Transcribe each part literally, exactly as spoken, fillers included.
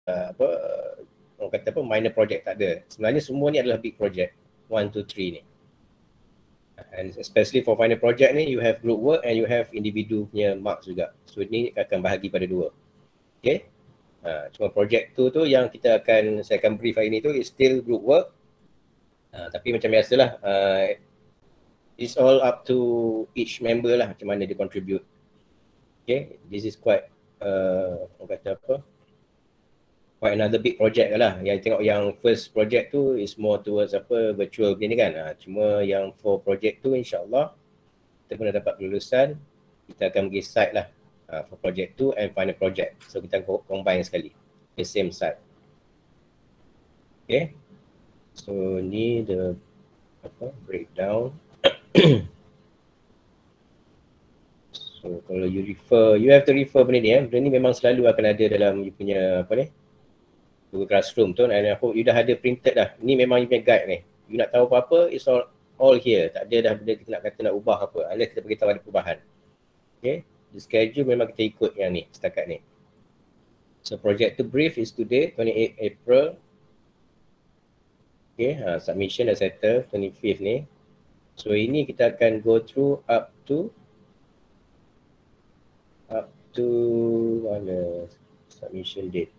apa orang kata apa minor project, tak ada. Sebenarnya semua ni adalah big project, one, two, three ni. And especially for final project ni, you have group work and you have individu punya marks juga. So ni akan bahagi pada dua. Okay. Ha, cuma project tu tu yang kita akan, saya akan brief hari ni tu is still group work. Ha, tapi macam biasalah, uh, it's all up to each member lah macam mana dia contribute. Okay, this is quite, uh, orang kata apa, quite another big project lah. Yang tengok yang first project tu is more towards apa, virtual ni kan. Ha, cuma yang for project tu insyaAllah kita pun dah dapat kelulusan, kita akan pergi site lah uh, for project tu and final project. So kita combine sekali, the same site. Okay, so ni the apa breakdown. So kalau you refer, you have to refer benda ni eh. Benda ni memang selalu akan ada dalam you punya apa ni, Google Classroom tu, and I hope you dah ada printed dah. Ni memang you punya guide ni. You nak tahu apa-apa, it's all all here. Tak ada dah benda kita nak kata nak ubah apa, unless kita beritahu ada perubahan. Okay, the schedule memang kita ikut yang ni setakat ni. So project to brief is today, twenty-eighth April. Okay, ha, submission dah settle twenty-fifth ni. So ini kita akan go through up to up to mana submission date.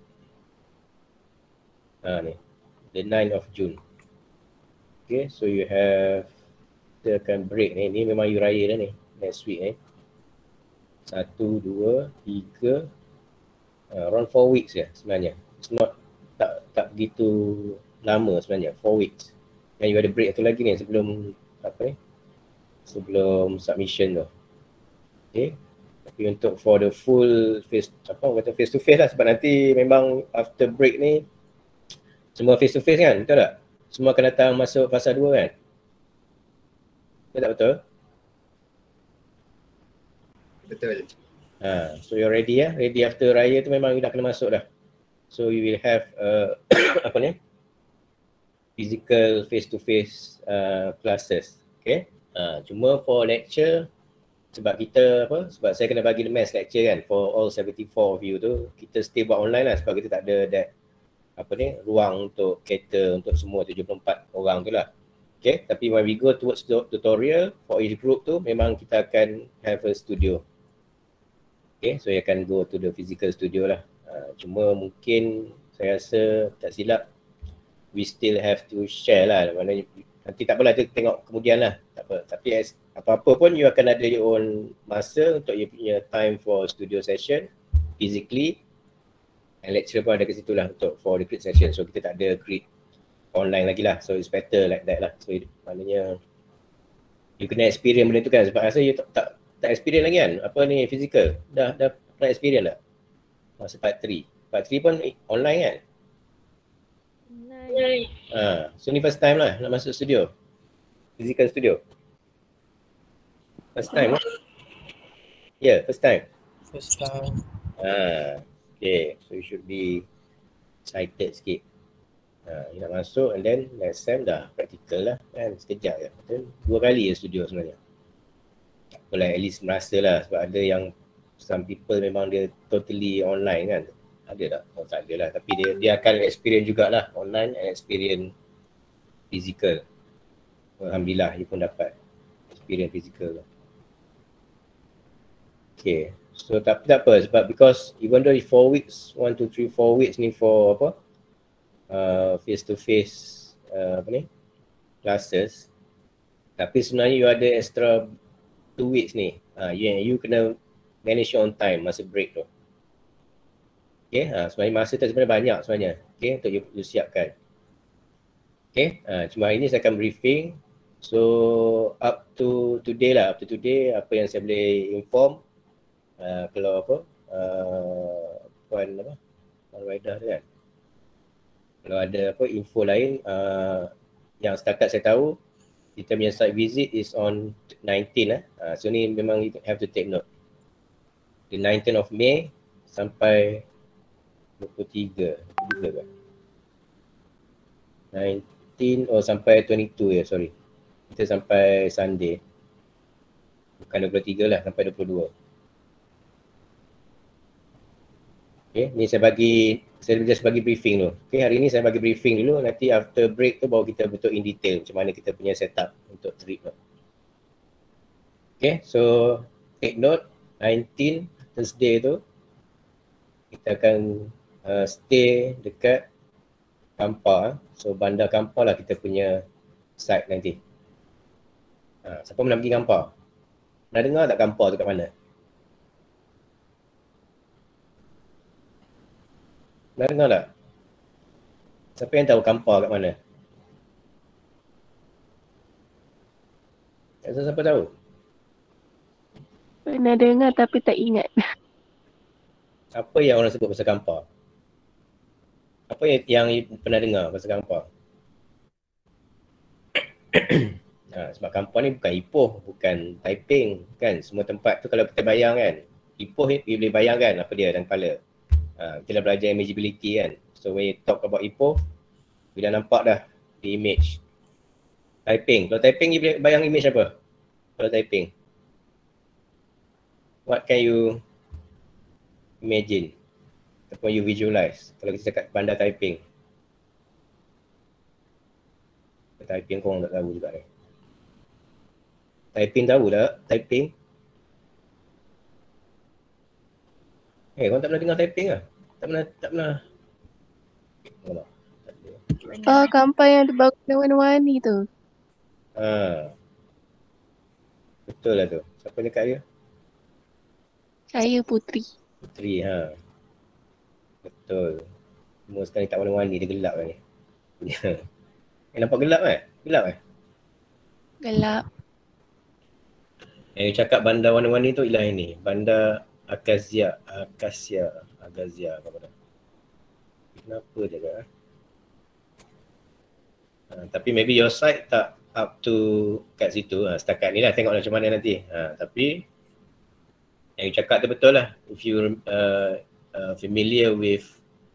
Ha ni, the ninth of June. Okay, so you have, kita akan break ni, ni memang you raya dah ni, next week ni. Satu, dua, tiga, uh, around four weeks ya sebenarnya. It's not, tak tak begitu lama sebenarnya, four weeks. Yang you ada break satu lagi ni sebelum apa ni, sebelum submission tu. Okay, tapi untuk for the full face, apa kata face to face lah, sebab nanti memang after break ni semua face to face kan, betul tak? Semua akan datang masuk fasa dua kan? Betul tak betul? Betul. Ha, so you're ready ya, ready after raya tu memang you dah kena masuk dah. So you will have uh, apa ni, physical face to face uh, classes. Okay, uh, cuma for lecture, sebab kita apa, sebab saya kena bagi the mass lecture kan for all seventy-four of you tu, kita still buat online lah sebab kita tak ada that apa ni, ruang untuk cater untuk semua tujuh puluh empat orang tu lah. Okay, tapi when we go towards the tutorial for each group tu, memang kita akan have a studio. Okay, so you akan go to the physical studio lah. Uh, cuma mungkin saya rasa tak silap, we still have to share lah. Maknanya nanti tak apalah, kita tengok kemudian lah. Tak apa. Tapi as, apa-apa pun you akan ada your own masa untuk you punya time for studio session physically. And lecturer pun ada ke situ lah untuk for the grid session. So kita tak ada grid online lagi lah. So it's better like that lah. So maknanya you kena experience benda tu kan. Sebab rasa you tak, tak, tak experience lagi kan. Apa ni physical. Dah dah pernah experience tak? Masa part three. Part three pun online kan? Online. Ha, so ni first time lah nak masuk studio. Physical studio. First time lah. Yeah, first time. First time. Ha. Okay, so you should be excited sikit. Ha, you nak masuk and then next time dah practical lah kan, sekejap je. Then, dua kali je studio sebenarnya. Tak apalah, at least merasa lah, sebab ada yang some people memang dia totally online kan. Ada tak? Oh tak ada lah, tapi dia dia akan experience jugalah online and experience physical. Alhamdulillah you pun dapat experience physical lah. Okay. So tapi tak apa, sebab because even though four weeks, one, two, three, four weeks ni for apa, uh, face to face uh, apa ni, classes, tapi sebenarnya you ada extra two weeks ni, uh, you, you kena manage your own time masa break tu. Okay, uh, sebenarnya masa tu sebenarnya banyak sebenarnya, okay, untuk you, you siapkan. Okay, uh, cuma hari ni saya akan briefing, so up to today lah, up to today apa yang saya boleh inform. Uh, kalau apa, uh, Puan apa, Puan Waidah tu kan, kalau ada apa info lain uh, yang setakat saya tahu, kita punya site visit is on nineteen eh. Uh, so ni memang you have to take note. The nineteenth of May sampai dua puluh tiga, dua puluh tiga kan? nineteen oh sampai twenty-two ya, yeah, sorry. Kita sampai Sunday. Bukan dua puluh tiga lah, sampai dua puluh dua. Okay, ni saya bagi Saya just bagi briefing dulu. Okay, hari ni saya bagi briefing dulu. Nanti after break tu baru kita betul in detail macam mana kita punya setup untuk trip tu. Okay, so take note nineteen Thursday tu kita akan uh, stay dekat Kampar. So bandar Kampar lah kita punya site nanti. Ha, siapa pernah pergi Kampar? Pernah dengar tak Kampar tu kat mana? Pernah dengar tak? Siapa yang tahu Kampar kat mana? Tak siapa tahu? Pernah dengar tapi tak ingat. Apa yang orang sebut pasal Kampar? Apa yang, yang pernah dengar pasal Kampar? Ha, sebab Kampar ni bukan Ipoh, bukan Taiping kan. Semua tempat tu kalau kita bayang kan, Ipoh ni kita boleh bayangkan apa dia dalam kepala. Ha, kita dah belajar imageability kan. So when you talk about Ipoh, bila nampak dah the image. Taiping, kalau Taiping you boleh bayang image apa? Kalau Taiping, what can you imagine? Ataupun you visualize kalau kita cakap bandar Taiping? Taiping korang tak tahu juga ni. Taiping tahu tak? Taiping? Eh, korang tak pernah dengar Taiping ke? Tak pernah, tak pernah. Oh, Oh, Kampar yang ada bangunan warna-warni tu. ha. Betul lah tu. Siapa dekat dia? Saya Putri. Putri, ha. Betul. Semua sekarang tak warna-warni, dia gelap kan ni. Eh, nampak gelap eh? Gelap eh? Gelap. Yang cakap bandar warna-warni tu ialah ini. Bandar Akasia. Akasia. Agazia. Apa dah? Kenapa dia kata? Ha, tapi maybe your side tak up to kat situ. Ha, setakat ni lah tengoklah macam mana nanti. Ha, tapi yang you cakap tu betul lah. If you uh, uh, familiar with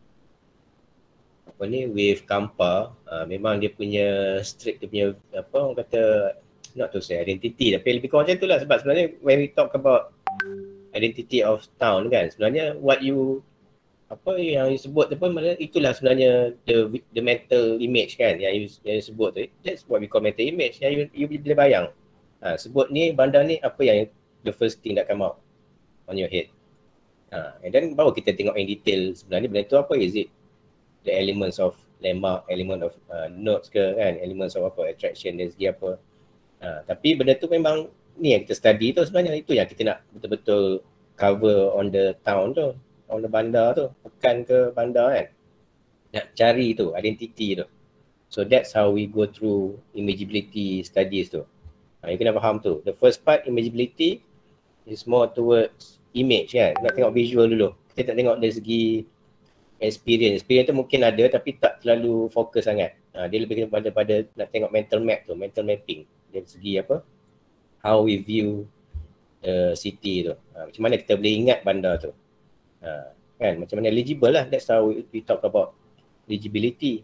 apa ni, with Kampar, uh, memang dia punya strict, dia punya apa orang kata, not to say identity, tapi lebih kurang macam tu lah. Sebab sebenarnya when we talk about identity of town kan, sebenarnya what you, apa yang you sebut tu pun, itulah sebenarnya the the mental image kan yang you, yang you sebut tu. That's what we call mental image, yang you, you boleh bayang. Ha, sebut ni, bandar ni, apa yang the first thing that come out on your head. Ha, and then baru kita tengok in detail sebenarnya benda tu apa, is it the elements of landmark, element of uh, notes ke kan, elements of apa, attraction dan segi apa. Ha, tapi benda tu memang ni yang kita study tu sebenarnya, itu yang kita nak betul-betul cover on the town tu, on the bandar tu, bukan ke bandar kan. Nak cari tu, identity tu. So that's how we go through imageability studies tu. Ha, you kena faham tu. The first part, imageability, is more towards image kan. Nak tengok visual dulu. Kita tak tengok dari segi experience. Experience tu mungkin ada tapi tak terlalu fokus sangat. Ha, dia lebih kepada pada nak tengok mental map tu, mental mapping. Dari segi apa? How we view the city tu. Ha, macam mana kita boleh ingat bandar tu. Ha, kan? Macam mana eligible lah. That's how we, we talk about eligibility.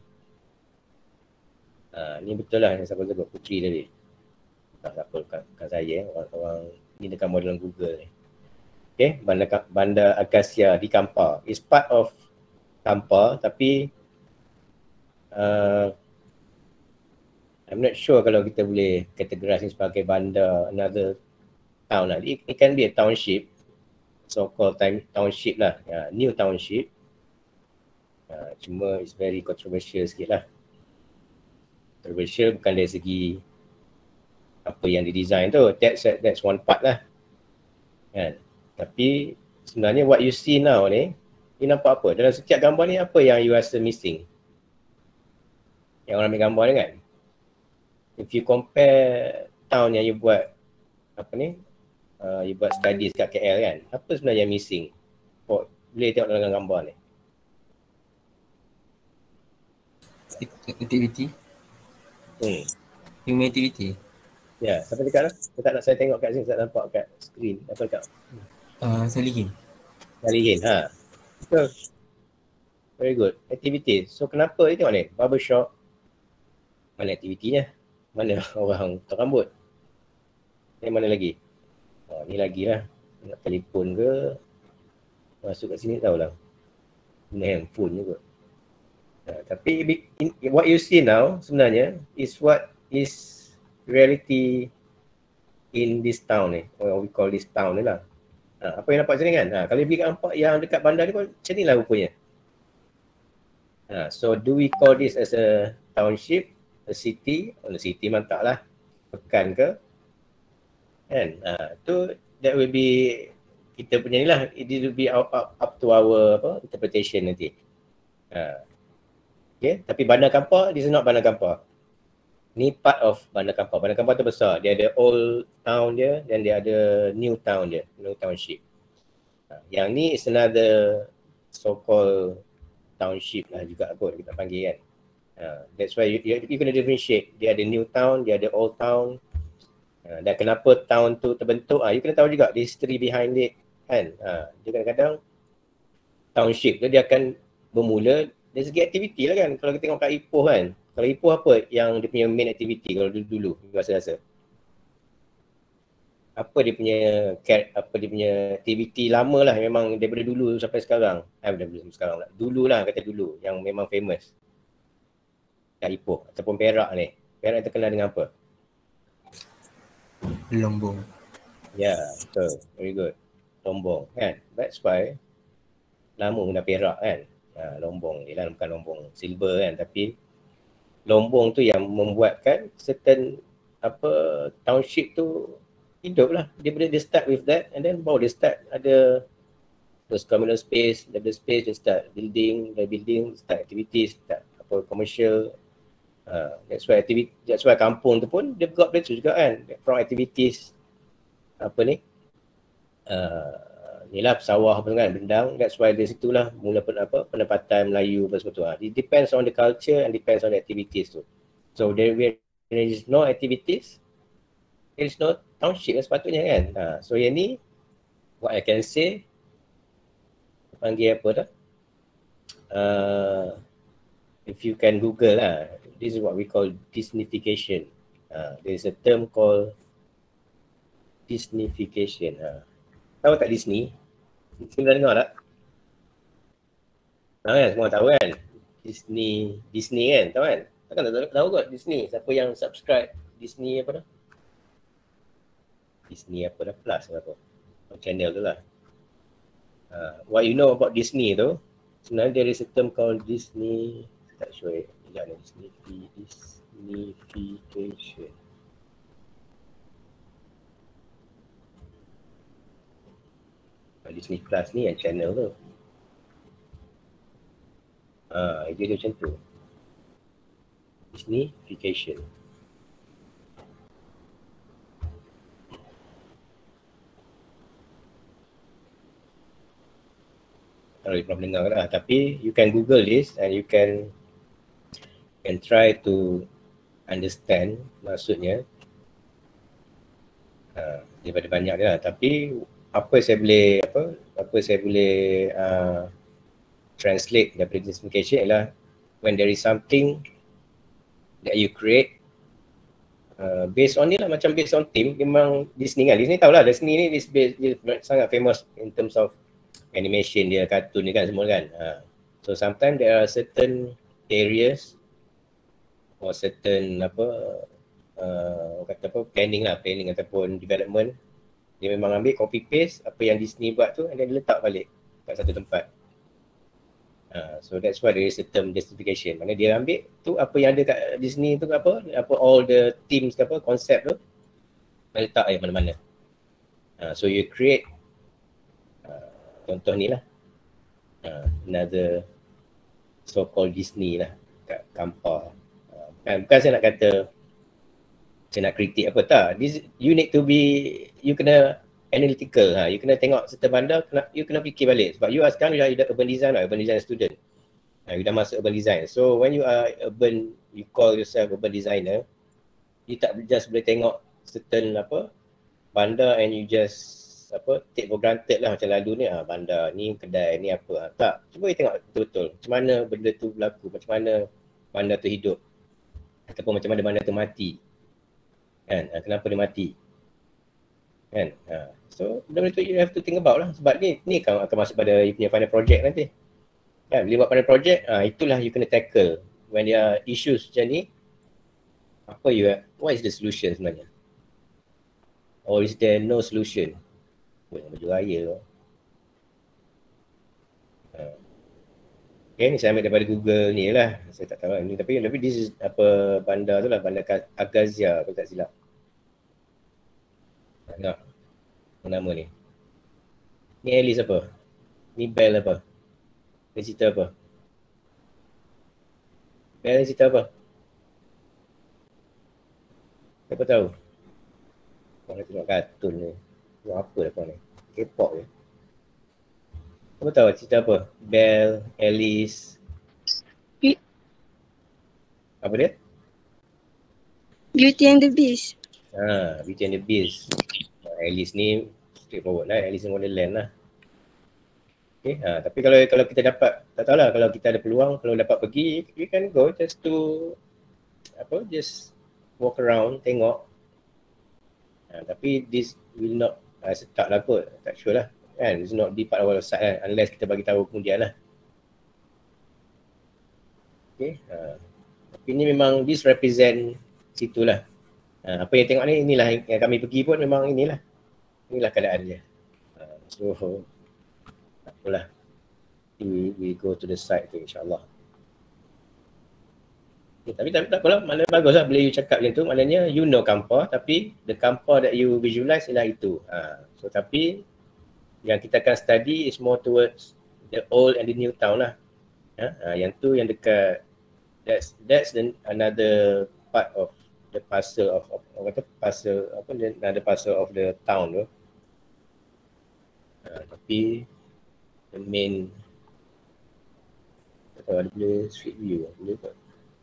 Ha, ni betul lah yang siapa sebut Putri tadi. Tak apa bukan, bukan saya. Orang-orang ni dekat model Google ni. Okay, bandar, bandar Akasia di Kampar. It's part of Kampar tapi uh, I'm not sure kalau kita boleh categorize sebagai bandar another town lah. It, it can be a township, so called time, township lah, yeah, new township. Uh, cuma it's very controversial sikit lah. Controversial bukan dari segi apa yang didesign tu, that's that's one part lah kan. Tapi sebenarnya what you see now ni, you nampak apa? Dalam setiap gambar ni apa yang you rasa missing? Yang orang ambil gambar ni kan? If you compare town yang you buat, apa ni, uh, you buat studies kat K L kan, apa sebenarnya yang missing? Oh, boleh tengok dalam gambar ni. Activity. Hmm. Human activity. Ya, yeah, siapa cakap lah? Saya tak nak saya tengok kat sini, saya tak nampak kat screen. Apa cakap? Uh, Salihin. Salihin, ha. So, very good. Activity. So kenapa ni tengok ni? Barbershop. Mana aktivitinya? Mana orang potong rambut? Ni mana lagi? Oh, ni lagi lah. Nak telefon ke? Masuk kat sini tahulah. guna handphone juga. Uh, tapi in, what you see now sebenarnya is what is reality in this town ni, or we call this town ni lah. Uh, apa yang nampak macam ni kan? Uh, kalau pergi nampak yang dekat bandar ni pun macam ni lah rupanya. Uh, so do we call this as a township, a city? Oh, a city mantap lah. Pekan ke? Kan? Uh, tu that will be kita punya ni lah. It will be up, up, up to our apa, interpretation nanti. Uh, Okay, tapi Bandar Kampar, this is not Bandar Kampar. Ni part of Bandar Kampar. Bandar Kampar tu besar. Dia ada old town dia dan dia ada new town dia, new township. Yang ni is another so-called township lah juga kot kita panggil kan. Uh, that's why you, you, you kena differentiate. Dia ada new town, dia ada old town. Uh, dan kenapa town tu terbentuk, uh, you kena tahu juga the history behind it kan. Uh, dia kadang-kadang township tu dia akan bermula dari segi aktiviti lah kan. Kalau kita tengok kat Ipoh kan, kalau Ipoh apa yang dia punya main aktiviti kalau dulu-dulu rasa-rasa? Apa dia punya apa dia punya aktiviti lama lah memang daripada dulu sampai sekarang. Eh daripada sekarang lah. Dulu lah kata dulu yang memang famous. Kat Ipoh ataupun Perak ni. Perak terkenal dengan apa? Lombong. Ya, yeah, betul. Very good. Lombong kan. That's why lama guna Perak kan. Ha, Lombong ni lah, bukan Lombong silver kan, tapi Lombong tu yang membuatkan certain apa township tu hidup lah. Dia boleh dia start with that and then baru dia start ada those communal space, ada space dia start building, dari building start activities, start apa commercial. Uh, that's why activity, that's why kampung tu pun dia got betul juga kan, from activities apa ni uh, ni lah sawah apa kan, bendang. That's why dari situlah mula apa pendapatan Melayu apa semua tu. Ha. It depends on the culture and depends on the activities tu. So there, there is no activities, there is no township lah sepatutnya kan. Ha. So yang ni what I can say, panggil apa dah? Uh, if you can Google lah, this is what we call Disneyfication. Uh, there is a term called Disneyfication. Uh. Tahu tak Disney? Kita dah dengar tak? Tahu kan? Semua tahu kan? Disney, Disney kan? Tahu kan? Takkan tak tahu, tahu kot Disney. Siapa yang subscribe Disney apa dah? Disney apa dah? Plus ke apa? Channel tu lah. Uh, what you know about Disney tu, sebenarnya there is a term called Disney, tak sure eh. Sekejap ni, Disney, Disneyfication. Disney Plus ni yang channel tu. Ah, dia dia macam tu. Disneyfication. Kalau you pernah mendengar lah, tapi you can Google this and you can can try to understand maksudnya. Uh, daripada banyak dia lah, tapi apa saya boleh apa apa saya boleh uh, translate daripada Disneyfication ialah when there is something that you create uh, based on ni lah, macam based on theme. Memang Disney kan, Disney tahulah Disney ni is based, dia sangat famous in terms of animation dia, kartun dia kan semua kan. Uh, so sometimes there are certain areas or certain apa uh, kata apa planning lah, planning ataupun development. Dia memang ambil copy paste apa yang Disney buat tu and then dia letak balik kat satu tempat. Uh, so that's why there is a term Disneyfication. Maksudnya dia ambil tu apa yang ada kat Disney tu apa, apa all the themes ke apa, konsep tu, dia letak air mana-mana. Uh, so you create uh, contoh ni lah. Uh, another so-called Disney lah kat Kampar. Uh, kan, bukan saya nak kata saya nak kritik apa tak. This, you need to be, you kena analytical. Ha. You kena tengok serta bandar, kena, you kena fikir balik. Sebab you are sekarang, you are urban design, urban design student. Ha, you dah masuk urban design. So when you are urban, you call yourself urban designer, you tak just boleh tengok certain apa, bandar and you just apa, take for granted lah macam lalu ni. Ha, bandar ni, kedai ni apa. Ha, tak. Cuba you tengok betul-betul. Macam mana benda tu berlaku, macam mana bandar tu hidup. Ataupun macam mana bandar tu mati. Kan, ha, kenapa dia mati kan. Ha. So benda-benda tu you have to think about lah, sebab ni ni akan, akan masuk pada you punya final project nanti. Kan, bila buat pada projek, ah, itulah you kena tackle. When there are issues macam ni, apa you, what is the solution sebenarnya? Or is there no solution? Oh, yang baju raya tu. Uh, okay, ni saya ambil daripada Google ni lah. Saya tak tahu ni, tapi tapi this is apa bandar tu lah, bandar Agazia kalau tak silap. Tengok nama ni. Ni Alice apa? Ni Bell apa? Ni cerita apa? Bell ni cerita apa? Siapa tahu? Korang tengok kartun ni. Tengok apa lah korang ni? K-pop je. Siapa tahu cerita apa? Bell, Alice. Be- Apa dia? Beauty and the Beast. Ha, Beauty and the Beast. Alice ni straightforward lah. Alice in Wonderland lah. Okay, ha, tapi kalau kalau kita dapat, tak tahulah, kalau kita ada peluang, kalau dapat pergi, we can go just to apa, just walk around, tengok. Ha, tapi this will not, uh, tak lah kot, tak sure lah. Kan, it's not be part of our site kan, unless kita bagi tahu kemudian lah. Okay, ha. Tapi ni memang this represent situ lah. Ha, apa yang tengok ni, inilah yang kami pergi pun memang inilah. Inilah keadaan dia. Ha, so, tak apalah. We, we go to the site tu insyaAllah. Okay, tapi tapi tak apalah, maknanya bagus lah bila you cakap macam tu, maknanya you know Kampa, tapi the Kampa that you visualize ialah itu. Ha, so tapi yang kita akan study is more towards the old and the new town lah. Ha, ha, yang tu yang dekat, that's that's the another part of the puzzle of, of apa kata puzzle apa another puzzle of the town tu. Ha, tapi the main, tak tahu ada boleh street view boleh tak?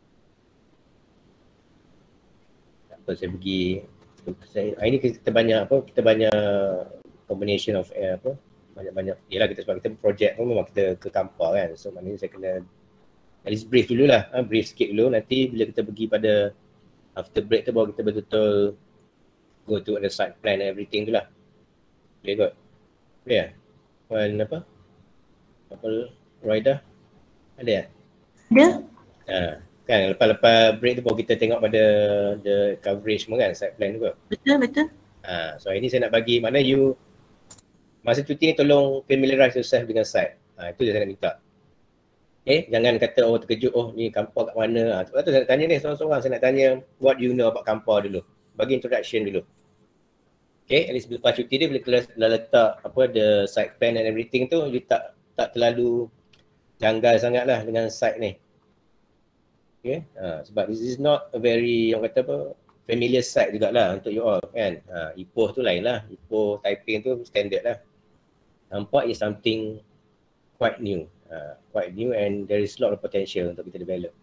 Tak apa, saya pergi, saya, hari ni kita banyak apa, kita banyak combination of air apa, banyak-banyak, yelah kita sebab kita projek pun memang kita ke Kampar kan, so maknanya saya kena at least brief dulu lah, ha, brief sikit dulu, nanti bila kita pergi pada after break tu baru kita betul-betul go to the site plan and everything tu lah. Boleh kot? Boleh lah? Puan apa? Apa Roida? Ada ya? Ada. Ha, kan lepas-lepas break tu baru kita tengok pada the coverage semua kan, site plan tu kot. Betul, betul. Ha, so hari ni saya nak bagi, mana you masa cuti ni tolong familiarize yourself dengan site. Ha, itu je saya nak minta. Eh, jangan kata oh terkejut, oh ni Kampar kat mana. Ha, sebab tu saya nak tanya ni seorang-seorang, saya nak tanya what you know about Kampar dulu. Bagi introduction dulu. Okay, at least lepas cuti dia bila kita letak apa the site plan and everything tu, you tak tak terlalu janggal sangat lah dengan site ni. Okay, ha, sebab this is not a very, orang kata apa, familiar site jugalah untuk you all kan. Ha, Ipoh tu lain lah, Ipoh Taiping tu standard lah. Nampak is something quite new. Uh, quite new and there is a lot of potential untuk kita develop.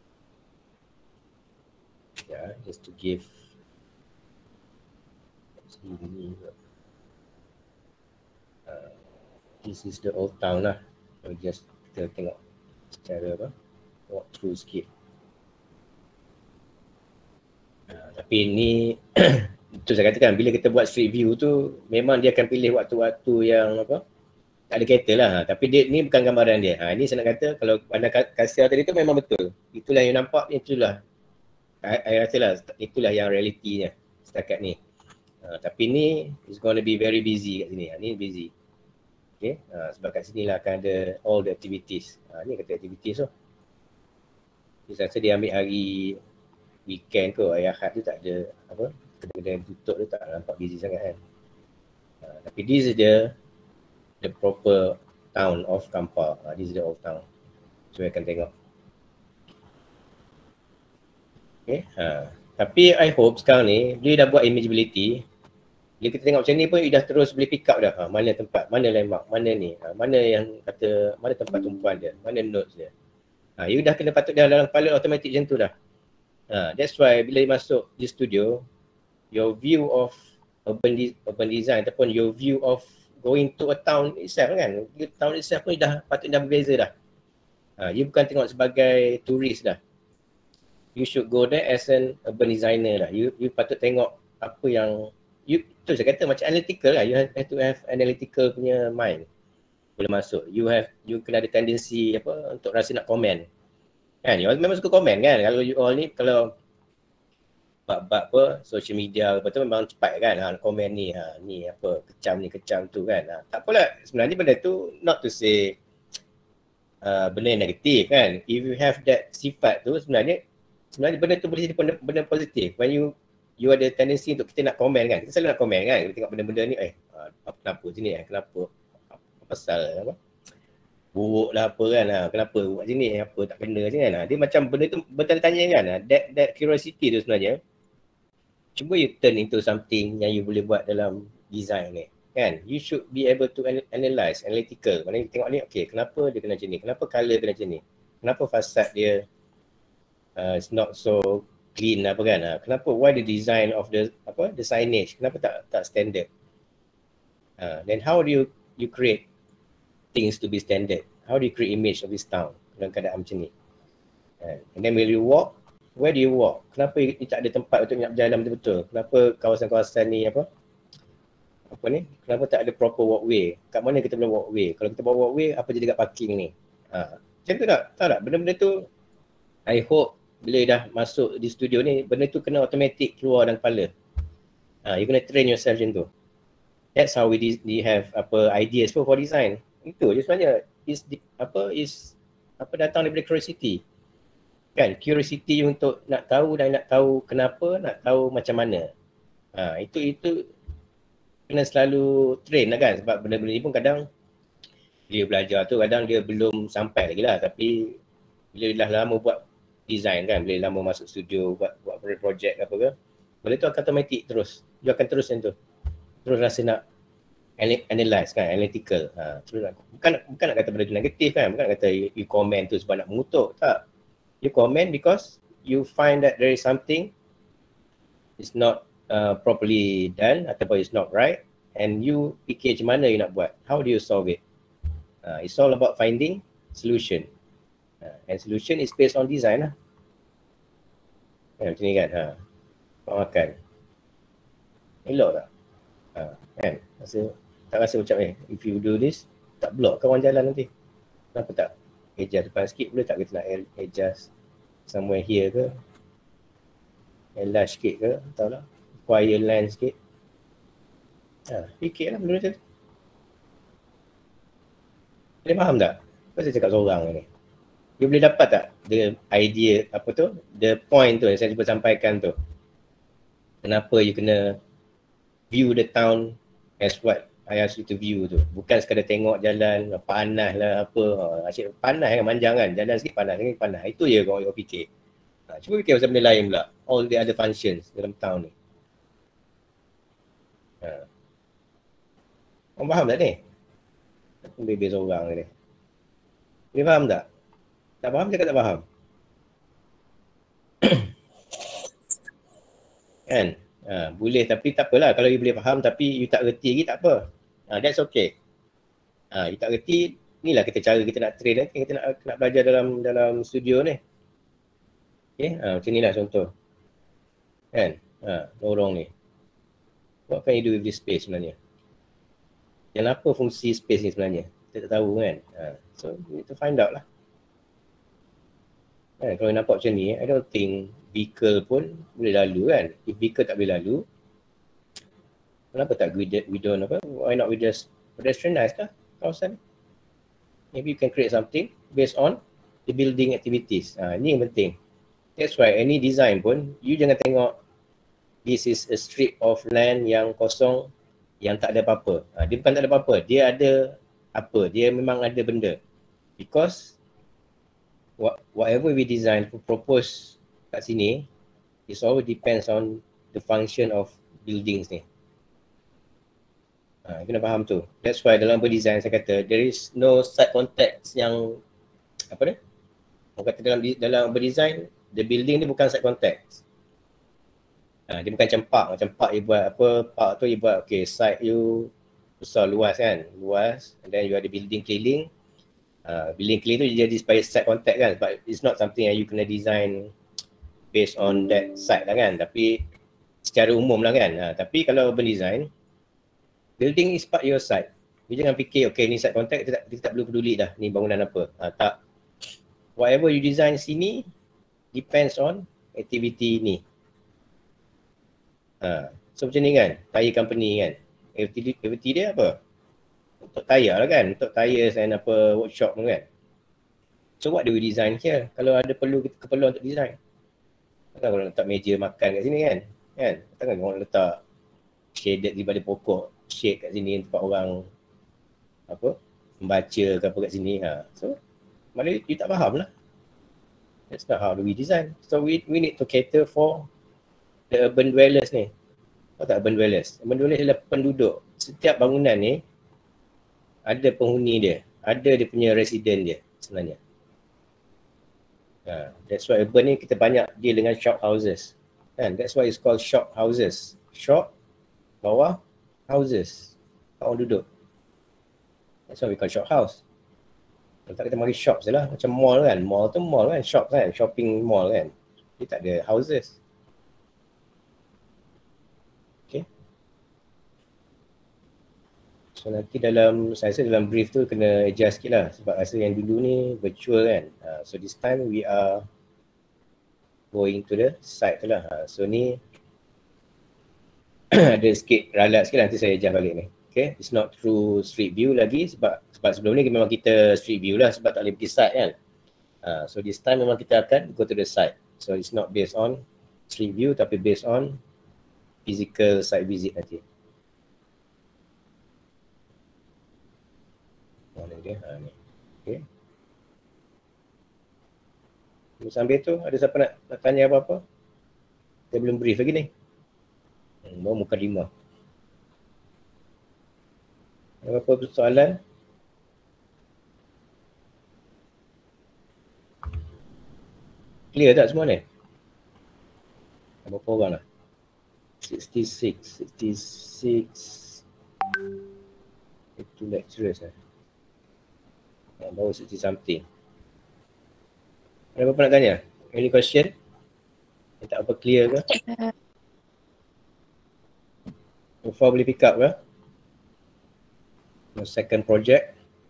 Yeah, just to give uh, this is the old town lah. So just kita tengok secara apa, walk through sikit. Uh, tapi ni itu saya katakan, bila kita buat street view tu memang dia akan pilih waktu-waktu yang apa, tak ada kereta lah, tapi dia ni bukan gambaran dia. Ha, ini saya nak kata kalau bandar Kasia tadi tu memang betul. Itulah yang nampak, itulah. Saya rasa lah, itulah yang realitinya setakat ni. Ha, tapi ni is going to be very busy kat sini. Ha, ni busy. Okay, ha, sebab kat sini lah akan ada all the activities. Ha, ni kata activities tu. So. Saya rasa dia ambil hari weekend ke, hari Ahad tu tak ada apa, kedai-kedai yang tutup tu tak nampak busy sangat kan. Ha, tapi this is the the proper town of Kampar. Uh, this is the old town. So, saya akan tengok. Okay. Ha. Tapi I hope sekarang ni, dia dah buat imageability. Bila kita tengok macam ni pun, dia dah terus boleh pick up dah. Ha, mana tempat, mana landmark, mana ni. Ha, mana yang kata, mana tempat tumpuan dia, mana notes dia. Ha, you dah kena patut dah dalam kepala automatic macam tu dah. Ha, that's why bila masuk di studio, your view of urban, de- urban design ataupun your view of going to a town itself kan, town itself pun dah patut dah berbeza dah. Ha, you bukan tengok sebagai turis dah. You should go there as an urban designer lah. You you patut tengok apa yang, you tu saya kata macam analytical lah. You have to have analytical punya mind. boleh masuk. You have, you kena ada tendensi apa untuk rasa nak komen. Kan, you memang suka komen kan. Kalau you all ni, kalau bab-bab apa, social media apa tu memang cepat kan. Ha, komen ni, ha, ni apa, kecam ni, kecam tu kan. Ha, tak apalah, sebenarnya benda tu not to say uh, benda yang negatif kan. If you have that sifat tu, sebenarnya sebenarnya benda tu boleh jadi benda, benda positif. When you you ada tendency untuk kita nak komen kan. Kita selalu nak komen kan. Kita tengok benda-benda ni, eh apa kenapa sini eh, kenapa, apa pasal apa, buruk lah apa kan, ha, kenapa buat sini, apa tak kena macam kan. Ha, dia macam benda tu bertanya-tanya kan. Ha, that, that curiosity tu sebenarnya, cuba you turn into something yang you boleh buat dalam design ni kan. You should be able to analyze, analytical. Maknanya tengok ni, okay, kenapa dia kena macam ni, kenapa colour kena macam ni, kenapa fasad dia uh, it's not so clean apa kan. Ha, kenapa, why the design of the apa the signage, kenapa tak tak standard. Uh, then how do you you create things to be standard? How do you create image of this town dalam keadaan macam ni? Uh, and then when you walk, where do you walk? Kenapa you, you tak ada tempat untuk nak berjalan betul-betul? Kenapa kawasan-kawasan ni apa? Apa ni? Kenapa tak ada proper walkway? Kat mana kita boleh walkway? Kalau kita bawa walkway, apa jadi kat parking ni? Ha, macam tu tak? Tahu tak? Benda-benda tu, I hope bila dah masuk di studio ni, benda tu kena automatic keluar dalam kepala. Ha, you kena train yourself macam tu. That's how we, de- we have apa ideas for, for design. Itu je sebenarnya. Is apa is apa datang daripada curiosity. Kan, curiosity untuk nak tahu dan nak tahu kenapa, nak tahu macam mana. Ha, itu itu kena selalu train lah kan, sebab benda-benda ni pun kadang dia belajar tu kadang dia belum sampai lagi lah, tapi bila dah lama buat design kan, bila lama masuk studio buat buat projek apa ke, benda tu akan automatic terus. Dia akan terus macam tu. Terus rasa nak analyze kan, analytical. Ha, terus nak, bukan bukan nak kata benda tu negatif kan, bukan nak kata you, you comment tu sebab nak mengutuk, tak. You comment because you find that there is something is not uh, properly done ataupun is not right, and you fikir macam mana you nak buat. How do you solve it? Uh, it's all about finding solution. Uh, and solution is based on design lah. Ya, macam ni kan. Ha. Mak makan. Elok tak? Ha, kan? Rasa, tak rasa macam eh, if you do this, tak block kawan jalan nanti. Kenapa tak adjust depan sikit? Boleh tak kita nak adjust somewhere here ke? Enlarge sikit ke? Tahu lah. Acquire land sikit. Ha, fikir lah benda macam tu. Boleh faham tak? Apa saya cakap seorang ni? Dia boleh dapat tak the idea apa tu, the point tu yang saya cuba sampaikan tu. Kenapa you kena view the town as what I ask you to view tu. Bukan sekadar tengok jalan, panas lah apa. Asyik panas kan, manjang kan. Jalan sikit panas, sikit panas. Itu je kau fikir. Ha, cuba fikir pasal benda lain pula. All the other functions dalam town ni. Ha. Kau faham tak ni? Aku bebel seorang ni. Boleh faham tak? Tak faham cakap tak faham. Kan? Ha, boleh tapi tak apalah. Kalau you boleh faham tapi you tak reti lagi tak apa. Ha, that's okay. Ha, you tak reti, inilah kita cara kita nak train nanti. Kita nak, nak belajar dalam dalam studio ni. Okay, ha, macam inilah contoh. Kan? Ha, lorong ni. What can you do with this space sebenarnya? Yang apa fungsi space ni sebenarnya? Kita tak tahu kan? Ha, so, you need to find out lah. Kan, kalau nampak macam ni, I don't think vehicle pun boleh lalu kan. If vehicle tak boleh lalu, kenapa tak we, we don't apa? Why not we just pedestrianize lah kawasan ni? Maybe you can create something based on the building activities. Ha, ni yang penting. That's why any design pun, you jangan tengok this is a strip of land yang kosong, yang tak ada apa-apa. Ha, dia bukan tak ada apa-apa, dia ada apa, dia memang ada benda. Because whatever we design, propose kat sini, it always depends on the function of buildings ni. Ha, kena faham tu. That's why dalam berdesign saya kata, there is no side context yang, apa ni? Orang kata dalam dalam berdesign, the building ni bukan side context. Ha, dia bukan macam park, macam park you buat apa, park tu you buat, okay, side you besar, luas kan, luas, and then you ada building keliling. Uh, building clean tu jadi supaya side contact kan, but it's not something yang you kena design based on that side lah kan, tapi secara umum lah kan. Uh, tapi kalau berdesign, building is part your side. You jangan fikir, okay ni site contact, kita tak, kita tak perlu peduli dah ni bangunan apa. Ha, tak. Whatever you design sini, depends on activity ni. Ha. So macam ni kan, tire company kan. Activity, activity dia apa? Untuk tire lah kan, untuk tires and apa workshop tu kan. So what do we design here? Kalau ada perlu keperluan untuk design. Takkan kalau letak meja makan kat sini kan? Kan? Takkan orang letak shaded di balik pokok, shade kat sini tempat orang apa membaca ke apa kat sini. Ha. So mana you tak faham lah. That's not how do we design. So we we need to cater for the urban dwellers ni. Apa tak urban dwellers? Urban dwellers adalah penduduk. Setiap bangunan ni ada penghuni dia, ada dia punya resident dia sebenarnya. Ha. That's why urban ni kita banyak deal dengan shop houses. Kan? That's why it's called shop houses. Shop, bawah, houses. Orang duduk. That's why we call shop house. Kalau tak kita mari shop je lah. Macam mall kan. Mall tu mall kan. Shop kan. Shopping mall kan. Dia tak ada houses. Okay. So nanti dalam, saya rasa dalam brief tu kena adjust sikit lah. Sebab rasa yang dulu ni virtual kan. Uh, so this time we are going to the site tu lah. Uh, so ni ada sikit ralat sikit lah. Nanti saya adjust balik ni. Okay. It's not through street view lagi sebab sebab sebelum ni memang kita street view lah sebab tak boleh pergi site kan. Uh, so this time memang kita akan go to the site. So it's not based on street view tapi based on physical site visit nanti. Mana dia? Ha ni. Okay. Sambil tu ada siapa nak, nak tanya apa-apa? Kita belum brief lagi ni. Hmm, baru muka lima. Ada apa soalan? Clear tak semua ni? Berapa orang lah? sixty-six, sixty-six. Itu lecturers lah. Ha, baru sixty something. Ada apa-apa nak tanya? Any question? Yang tak apa clear ke? Ufah boleh pick up ke? Your second project.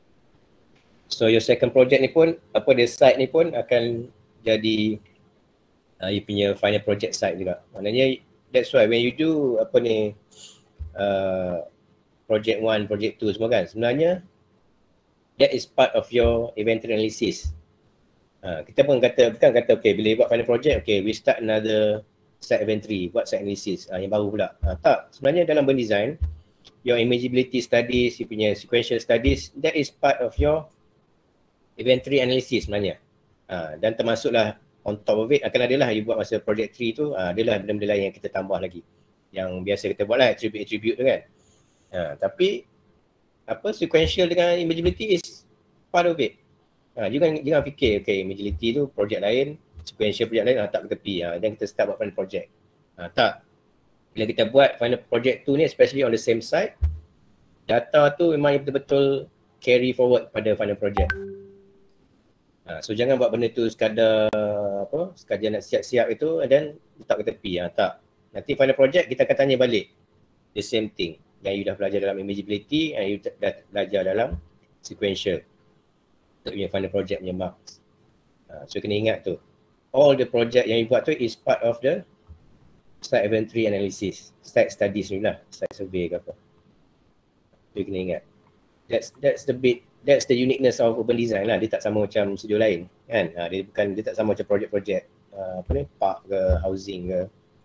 So your second project ni pun, apa dia site ni pun akan jadi uh, you punya final project site juga. Maknanya that's why when you do apa ni uh, project one, project two semua kan, sebenarnya that is part of your inventory analysis. Uh, kita pun kata, bukan kata okay bila buat final project, okay we start another site inventory, buat site analysis uh, yang baru pula. Uh, tak, sebenarnya dalam berdesign, your imageability studies, you punya sequential studies, that is part of your inventory analysis sebenarnya. Uh, dan termasuklah on top of it, akan adalah you buat masa project three tu, uh, adalah benda-benda lain yang kita tambah lagi. Yang biasa kita buat lah, attribute-attribute tu kan. Uh, tapi, apa, sequential dengan imageability is part of it. Uh, jangan, jangan fikir, okay, imageability tu project lain, sequential project lain, uh, tak ke tepi. Uh, dan kita start buat final project. Uh, tak. Bila kita buat final project tu ni, especially on the same site, data tu memang betul-betul carry forward pada final project. Ha, so jangan buat benda tu sekadar apa, sekadar nak siap-siap itu dan letak ke tepi. Ha, tak. Nanti final project kita akan tanya balik the same thing yang you dah belajar dalam imageability and you dah belajar dalam sequential untuk your final project punya marks. Ha, so kena ingat tu. All the project yang you buat tu is part of the site inventory analysis, site studies ni lah, site survey ke apa. Tu kena ingat. That's that's the bit, that's the uniqueness of urban design lah. Dia tak sama macam studio lain kan. Ha, dia bukan, dia tak sama macam project-project uh, apa ni, park ke, housing ke,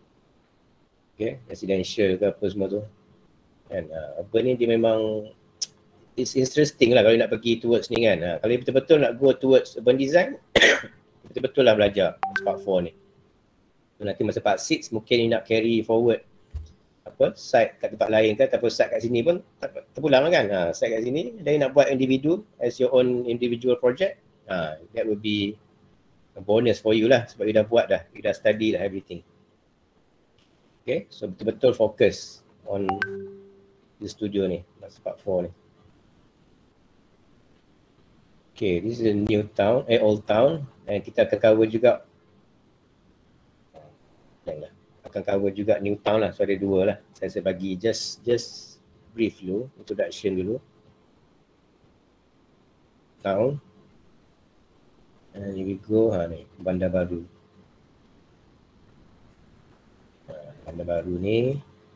okay, residential ke apa semua tu kan. Uh, urban ni dia memang it's interesting lah kalau nak pergi towards ni kan. Ha, kalau betul-betul nak go towards urban design betul-betul lah belajar part four ni. So, nanti masa part six mungkin you nak carry forward apa site kat tempat lain kan, ataupun site kat sini pun terpulang kan. Ha, site kat sini dan nak buat individu as your own individual project, ha, that would be a bonus for you lah sebab you dah buat dah, you dah study dah everything. Okay, so betul-betul fokus on the studio ni masa part four ni. Okay, this is a new town, eh old town, dan kita akan cover juga lah. Akan cover juga new town lah, so ada dua lah. Saya saya bagi just just brief dulu, introduction dulu. town. And here we go, ha ni, Bandar Baru. Ha, Bandar Baru ni.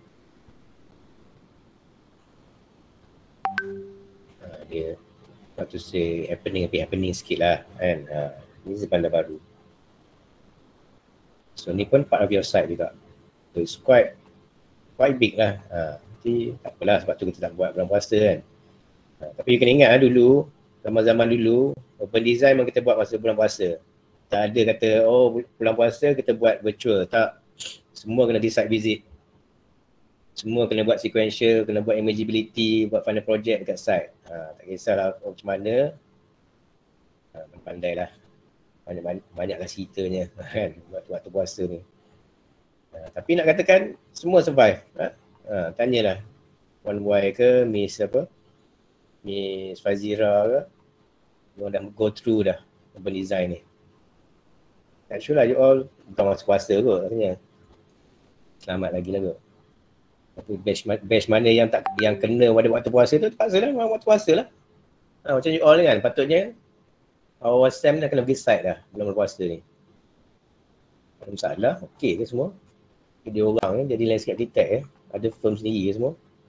Ha, dia, not to say happening, tapi happening sikit lah kan. Ha, ni Bandar Baru. So ni pun part of your site juga. So it's quite, quite big lah. Ha, nanti tak apalah sebab tu kita tak buat bulan puasa kan. Ha, tapi you kena ingat lah dulu, zaman-zaman dulu, open design memang kita buat masa bulan puasa. Tak ada kata, oh bulan puasa kita buat virtual. Tak. Semua kena di site visit. Semua kena buat sequential, kena buat imageability, buat final project dekat site. Ha, tak kisahlah macam mana. Ha, pandai lah. Banyak, banyaklah ceritanya kan waktu-waktu puasa ni. Ha, tapi nak katakan semua survive. Ha? Ha, tanyalah Wan Y ke, Miss apa? Miss Fazira ke. Diorang dah go through dah open design ni. Tak sure lah you all bukan masa puasa kot katanya. Selamat lagi lah kot. Tapi batch, batch mana yang tak yang kena pada waktu puasa tu terpaksa lah waktu puasa lah. Ha, macam you all ni kan patutnya awal SEM dah kena pergi site dah belum puasa ni. Tak ada masalah, okey ke semua? Dia orang ni jadi landscape architect eh. Ada firm sendiri ke semua.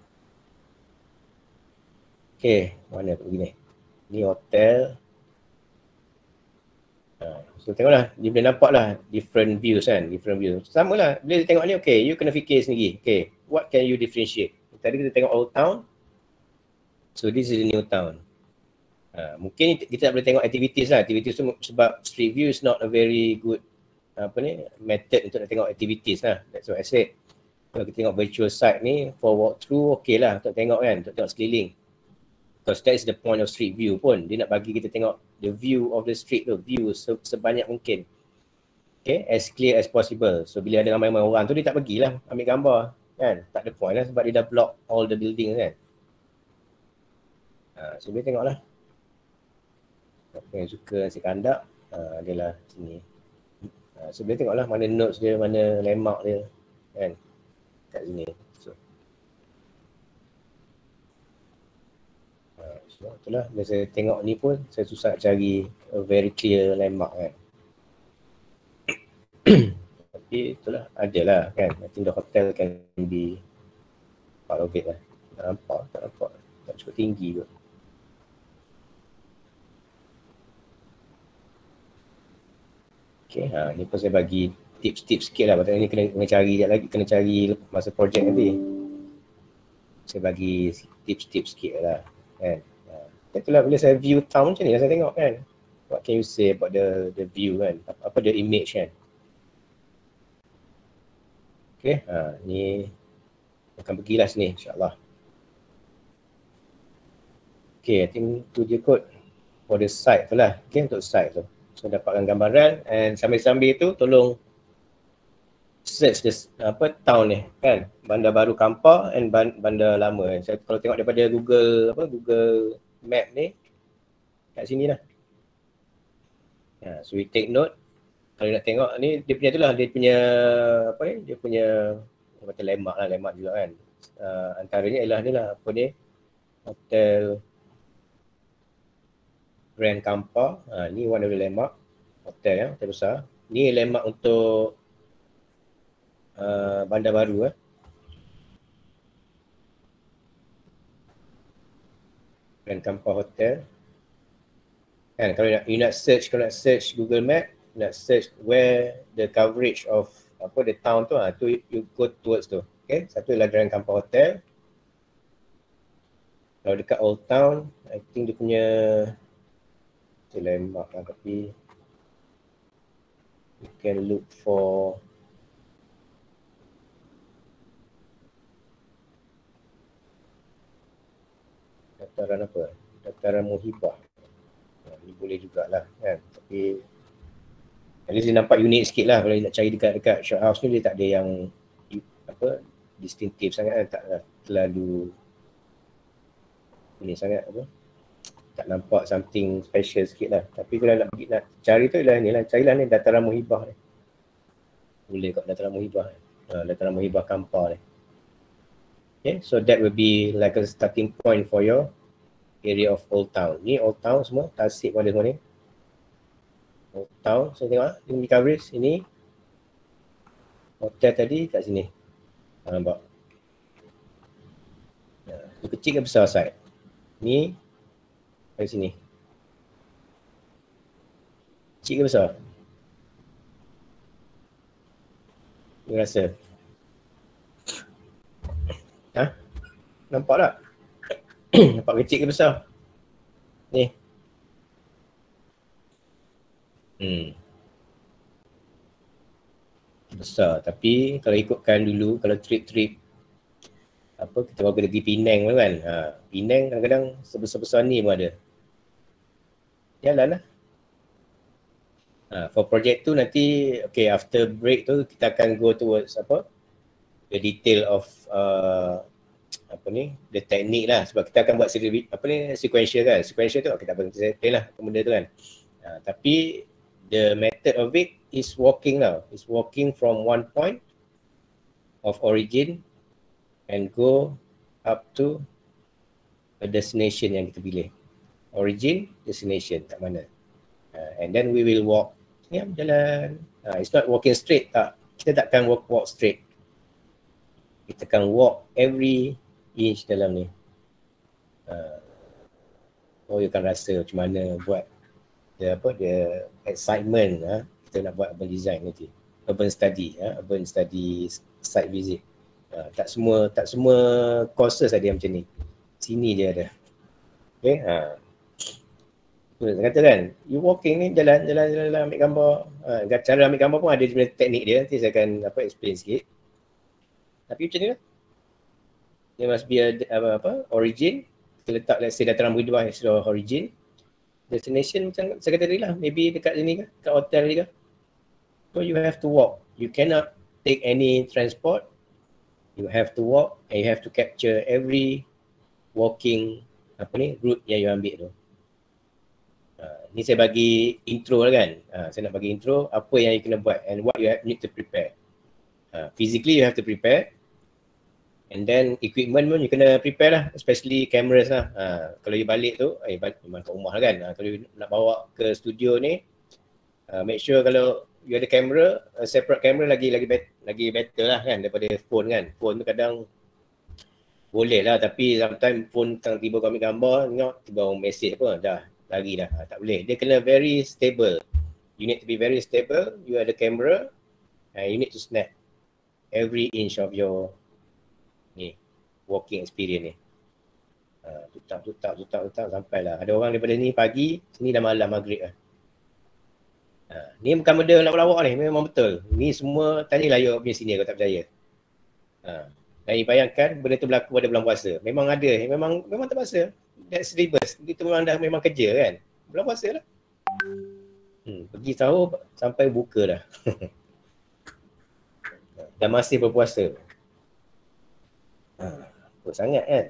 Okey, mana aku pergi ni? Ni hotel. Ha, so tengoklah, dia boleh nampak lah different views kan, different views. Sama lah, bila dia tengok ni, okay, you kena fikir sendiri. Okay, what can you differentiate? Tadi kita tengok old town. So this is the new town. Ha, mungkin kita tak boleh tengok activities lah. Activities tu sebab street view is not a very good apa ni, method untuk nak tengok activities lah. That's what I said. Kalau kita tengok virtual site ni, for walkthrough, okay lah untuk tengok kan, untuk tengok sekeliling. Because that is the point of street view pun. Dia nak bagi kita tengok the view of the street tu, view se- sebanyak mungkin. Okay, as clear as possible. So bila ada ramai-ramai orang tu, dia tak bagilah ambil gambar kan. Tak ada point lah sebab dia dah block all the buildings kan. Ha, so boleh tengoklah. Siapa yang suka nasi kandak, ha, adalah sini. Ha, so boleh tengoklah mana notes dia, mana landmark dia kan. Kat sini. So, so itulah, bila saya tengok ni pun saya susah cari a very clear landmark kan. Tapi itulah, adalah kan. I think the hotel can be part of it lah. Tak nampak, tak nampak. Tak cukup tinggi kot. Okay, ha, ni pun saya bagi tips-tips sikit lah. Patutnya ni kena, kena cari lagi, kena cari masa projek nanti. Saya bagi tips-tips sikit lah kan. Itulah bila saya view town macam ni lah saya tengok kan. What can you say about the the view kan? Apa, apa the image kan? Okay, ha, ni akan pergilah sini insyaAllah. Okay, I think tu je kot for the site tu lah. Okay, untuk site tu. So dapatkan gambaran and sambil-sambil tu tolong search this, apa town ni kan. Bandar Baru Kampar and Bandar Lama. Saya kalau tengok daripada Google apa Google map ni kat sini lah. Ha, so we take note. Kalau nak tengok ni dia punya tu lah, dia punya apa ni, dia punya kata landmark lah, landmark juga kan. Uh, antaranya ialah ni lah apa ni, Hotel Grand Kampar. Ha, ni one of the landmark hotel ya, hotel besar. Ni landmark untuk uh, Bandar Baru eh. Grand Kampar Hotel. Kan kalau nak, you nak search, kalau nak search Google Map, nak search where the coverage of apa the town tu, ah tu you go towards tu. Okay, satu ialah Grand Kampar Hotel. Kalau dekat Old Town, I think dia punya tu landmark lah, tapi you can look for dataran apa? Dataran Muhibah. Ha, ni boleh jugalah kan. Tapi at least dia nampak unik sikit lah. Kalau nak cari dekat-dekat shop house ni, dia tak ada yang apa distinctive sangat kan. Tak terlalu ini sangat apa, tak nampak something special sikit lah. Tapi kalau nak pergi nak cari tu ialah ni lah, carilah ni dataran Muhibah ni. Boleh kat dataran Muhibah ni. Ha, dataran Muhibah Kampar ni. Okay, so that will be like a starting point for your area of Old Town. Ni Old Town semua, Tasik pun ada semua ni. Old Town, saya tengok ah, ini coverage, ini hotel tadi kat sini. Ha, nampak? Itu kecil ke besar side? Ni dari sini. Kecil ke besar? Ni rasa. Ha? Nampak tak? Nampak kecil ke besar? Ni. Hmm. Besar, tapi kalau ikutkan dulu, kalau trip-trip apa kita baru pergi Penang tu kan, ha, Penang kadang-kadang sebesar-besar ni pun ada. Jalan lah. Ha, for project tu nanti, okay, after break tu kita akan go towards apa, the detail of uh, apa ni, the technique lah, sebab kita akan buat seri, apa ni, sequential kan, sequential tu kita tak boleh settle lah benda tu kan. Ha, tapi the method of it is walking now, is walking from one point of origin and go up to a destination yang kita pilih. Origin, destination, kat mana. Uh, and then we will walk, ya, jalan. Uh, it's not walking straight, tak. Kita takkan walk, walk straight. Kita akan walk every inch dalam ni. Uh, oh, you akan rasa macam mana buat the, apa, the excitement, ha? Kita nak buat urban design nanti. Urban study, ha? Urban study site visit. Uh, tak semua tak semua courses ada yang macam ni. Sini dia ada. Okay, ha. Saya kata kan, you walking ni jalan jalan jalan, jalan ambil gambar. Ha, cara ambil gambar pun ada teknik dia, nanti saya akan apa explain sikit. Tapi macam ni lah. There must be a, apa, apa origin. Kita letak let's say dataran bawah instead of origin. Destination macam saya kata tadi lah, maybe dekat sini ke, kat hotel ni ke. So you have to walk. You cannot take any transport. You have to walk and you have to capture every walking apa ni route yang you ambil tu. Uh, ni saya bagi intro lah kan. Uh, saya nak bagi intro apa yang you kena buat and what you have, need to prepare. Uh, physically you have to prepare, and then equipment pun you kena prepare lah, especially cameras lah. Uh, kalau you balik tu, eh memang kat rumah lah kan. Uh, kalau you nak bawa ke studio ni, uh, make sure kalau you ada kamera, uh, separate kamera lagi lagi bet, lagi better lah kan daripada phone kan. Phone tu kadang boleh lah, tapi sometimes phone tang tiba kau ambil gambar, tengok tiba orang message apa, dah lari dah. Ha, tak boleh. Dia kena very stable. You need to be very stable. You ada kamera, and you need to snap every inch of your ni walking experience ni. Ha, tutak tutak tutak tutak sampailah. Ada orang daripada ni pagi, sini dah malam maghrib lah. Ha, ni bukan benda lawak-lawak ni, memang betul. Ni semua tanyalah you punya senior kalau tak percaya. Ha, dan bayangkan benda tu berlaku pada bulan puasa. Memang ada, memang memang terpaksa. That's reverse. Itu memang dah memang kerja kan. Bulan puasa lah. Hmm, pergi sahur sampai buka dah. Dan masih berpuasa. Ha, apa sangat kan.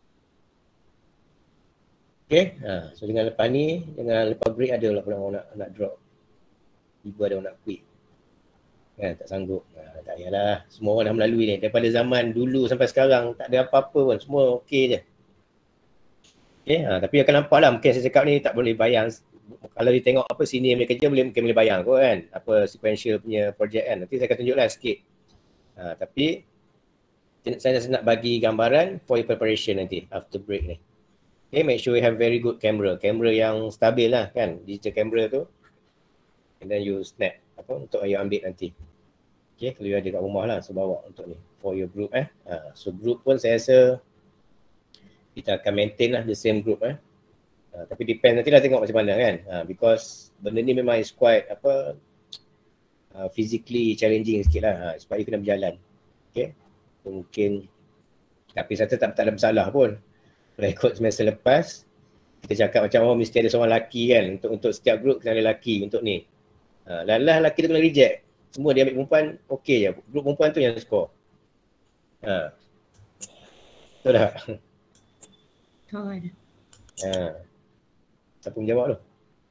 Okay, ha, so dengan lepas ni, dengan lepas break ada lah orang nak, nak drop. Ibu ada orang nak quit. Kan, tak sanggup. Ha, tak payahlah. Semua orang dah melalui ni. Daripada zaman dulu sampai sekarang, tak ada apa-apa pun. Semua okey je. Okay, ha, tapi akan nampak lah. Mungkin saya cakap ni tak boleh bayang. Kalau dia tengok apa sini yang boleh kerja, boleh, mungkin boleh bayang kot kan. Apa sequential punya projek kan. Nanti saya akan tunjuklah sikit. Ha, tapi saya nak bagi gambaran for your preparation nanti after break ni. Okay, make sure you have very good camera. Camera yang stabil lah kan. Digital camera tu. And then you snap apa untuk you ambil nanti. Okay, kalau you ada kat rumah lah, so bawa untuk ni for your group eh. Ha, so group pun saya rasa kita akan maintain lah the same group eh. Ha, tapi depend nanti lah tengok macam mana kan. Ha, because benda ni memang is quite apa uh, physically challenging sikit lah. Ha, sebab you kena berjalan. Okay, so, mungkin tapi saya tak, tak ada masalah pun. Kalau ikut semester lepas kita cakap macam oh mesti ada seorang lelaki kan. Untuk untuk setiap group kena ada lelaki untuk ni. Ha, lalah lelaki tu kena reject. Semua dia ambil perempuan, okey je. Grup perempuan tu yang score. Ha. Betul tak? Betul. Ha. Siapa menjawab tu?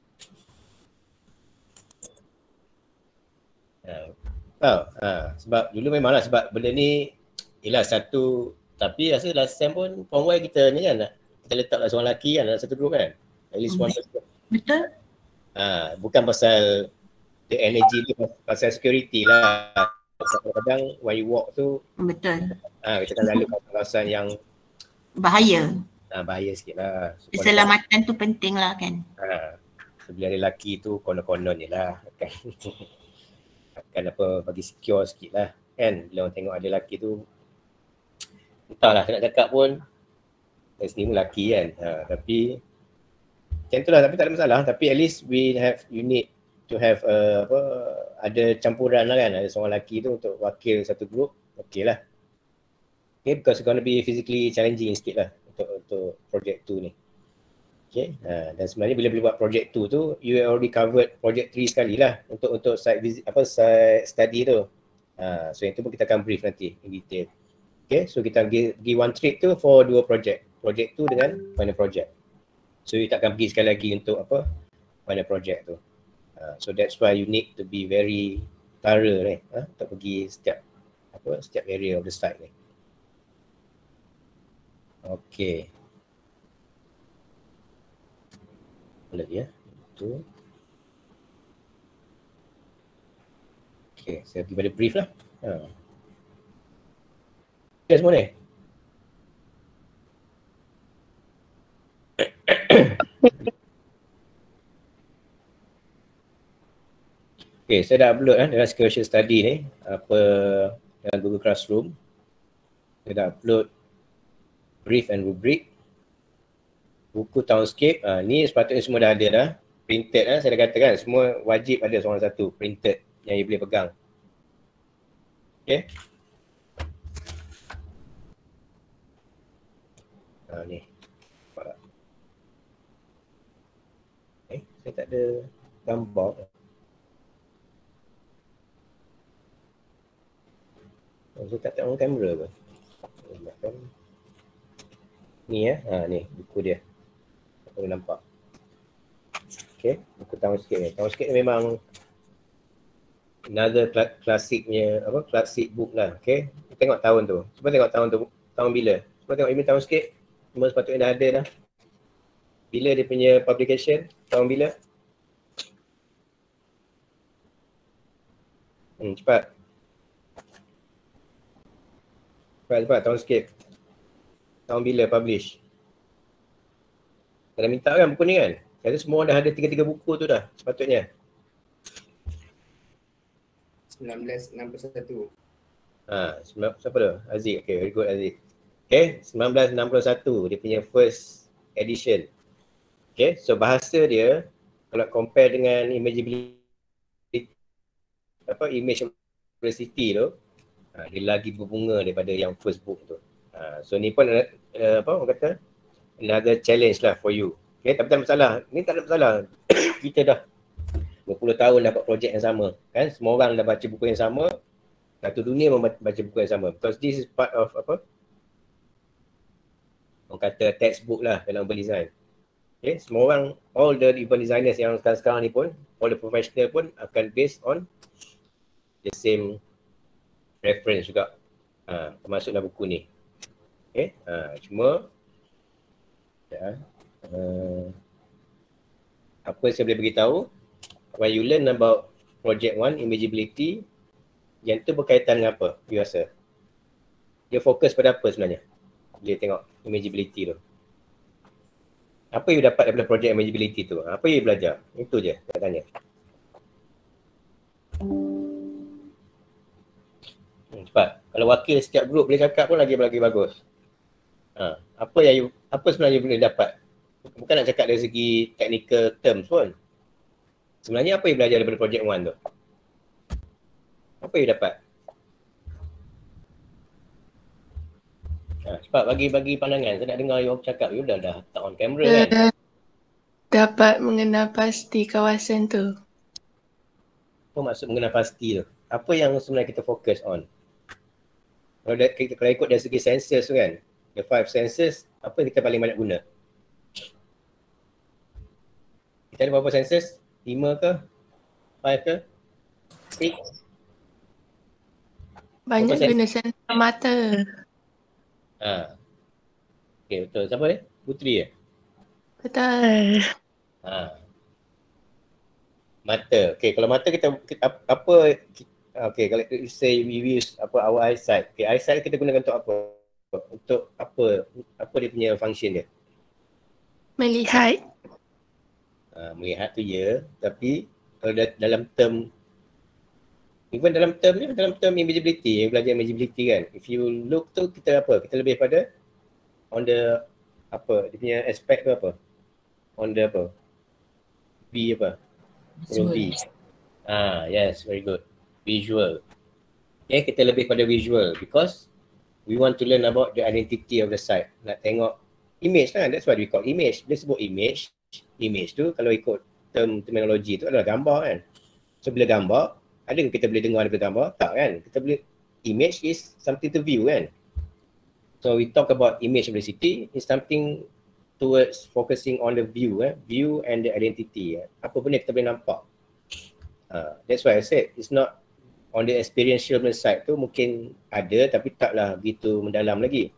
Ha. Tahu? Ha. Sebab dulu memanglah sebab benda ni ialah satu, tapi rasa last time pun form Y kita ni kan kita letaklah seorang lelaki kan dalam satu group kan. At least one person. Betul. Ha, bukan pasal the energy tu, pasal security lah. Kadang-kadang when you walk tu, Betul. ha, kita akan lalu kawasan yang Bahaya. ha, bahaya sikit lah. So, Keselamatan tu penting lah kan. ha, so, bila ada lelaki tu konon-konon je lah. Akan, akan apa, bagi secure sikit lah. Kan, bila orang tengok ada lelaki tu, entahlah nak cakap pun, dari sini pun lelaki kan. Ha, tapi, macam tu lah, tapi tak ada masalah. Tapi at least we have, you need to have uh, apa, ada campuran lah kan. Ada seorang lelaki tu untuk wakil satu group, okay lah. Okay, because it's going to be physically challenging sikit lah untuk, untuk project tu ni. Okay, ha, dan sebenarnya bila boleh buat project tu tu, you already covered project three sekali lah untuk untuk site visit, apa, site study tu. Ha, so yang tu pun kita akan brief nanti in detail. Okay, so kita pergi, pergi one trip tu for dua project. Project tu dengan final project. So you takkan pergi sekali lagi untuk apa, final project tu. Ha, so that's why you need to be very thorough ni, ha, untuk pergi setiap apa, setiap area of the site ni. Okay. Apa lagi ya? Itu. Okay, saya pergi pada brief lah. Ha. Okay semua ni? Okay, saya dah upload kan dalam Skillshare Study ni, apa, dalam Google Classroom. Saya dah upload brief and rubric. Buku Townscape, ha, ni sepatutnya semua dah ada dah. Printed lah, saya dah katakan semua wajib ada seorang satu printed yang you boleh pegang. Okay. Ha, ni. Nampak tak? Eh, saya tak ada gambar. Oh, saya tak tengok kamera ke? Ni ya, ha, ni buku dia. Tak boleh nampak. Okay, buku Townscape ni. Townscape ni memang another kla- klasiknya, apa, klasik book lah. Okay, tengok tahun tu. Cuba tengok tahun tu, tahun bila. Cuba tengok ini Townscape. Semua sepatutnya dah ada dah. Bila dia punya publication, tahun bila? Hmm, cepat. Cepat, cepat, Townscape. Tahun bila publish? Saya dah minta kan buku ni kan? Kata semua dah ada tiga-tiga buku tu dah sepatutnya. sembilan belas enam puluh satu. Ha, siapa tu? Aziz. Okay, very good Aziz. Okay, sembilan belas enam puluh satu dia punya first edition. Okay, so bahasa dia kalau compare dengan imageability, apa, image city tu, ha, dia lagi berbunga daripada yang first book tu. Ha, so ni pun uh, apa orang kata another challenge lah for you. Okay, tapi tak ada masalah. Ni tak ada masalah. Kita dah dua puluh tahun dapat projek yang sama. Kan? Semua orang dah baca buku yang sama. Satu dunia membaca buku yang sama. Because this is part of apa? Orang kata textbook lah dalam urban design. Okay, semua orang, all the urban designers yang sekarang-sekarang ni pun, all the professional pun akan based on the same reference juga. Ha, termasuklah buku ni. Okay, ha, cuma ya, uh, apa saya boleh beritahu, when you learn about project one, imageability, yang tu berkaitan dengan apa, you rasa? Dia fokus pada apa sebenarnya? Bila tengok imageability tu. Apa you dapat daripada project imageability tu? Apa you belajar? Itu je saya tanya. Hmm, cepat. Kalau wakil setiap grup boleh cakap pun lagi lagi bagus. Ha, apa yang you, apa sebenarnya you boleh dapat? Bukan nak cakap dari segi technical terms pun. Sebenarnya apa you belajar daripada project one tu? Apa you dapat? Ha, cepat bagi-bagi pandangan. Saya nak dengar you cakap. You dah dah tak on camera kan? Uh, dapat mengenal pasti kawasan tu. Apa maksud mengenal pasti tu? Apa yang sebenarnya kita fokus on? Kalau, da, kita, kalau ikut dari segi senses tu kan, the five senses, apa yang kita paling banyak guna? Kita ada berapa senses? Lima ke? Five ke? Six? Banyak Berapa guna sensor mata. Ha. Okay, betul. Siapa ni? Putri ya? Betul. Ha. Mata. Okay, kalau mata kita, kita apa, okay, kalau kita say we use apa our eyesight. Okay, eyesight kita gunakan untuk apa? Untuk apa? Apa dia punya function dia? Melihat. Ha, melihat tu ya, tapi kalau da- dalam term, even dalam term ni, dalam term invisibility, yang belajar invisibility kan, if you look tu kita apa? Kita lebih pada on the apa, dia punya aspect tu apa? On the apa? V apa? Huruf V. Ah, yes, very good. Visual. Okay, kita lebih pada visual because we want to learn about the identity of the site. Nak tengok image lah, that's what we call image. Dia sebut image. Image tu kalau ikut term terminologi tu adalah gambar kan. So bila gambar, adakah kita boleh dengar daripada gambar? Tak kan. Kita boleh, image is something to view kan. So we talk about image of the city is something towards focusing on the view, eh? view and the identity. Eh? Apa benda kita boleh nampak. Uh, that's why I said it's not on the experiential side tu mungkin ada tapi taklah begitu mendalam lagi.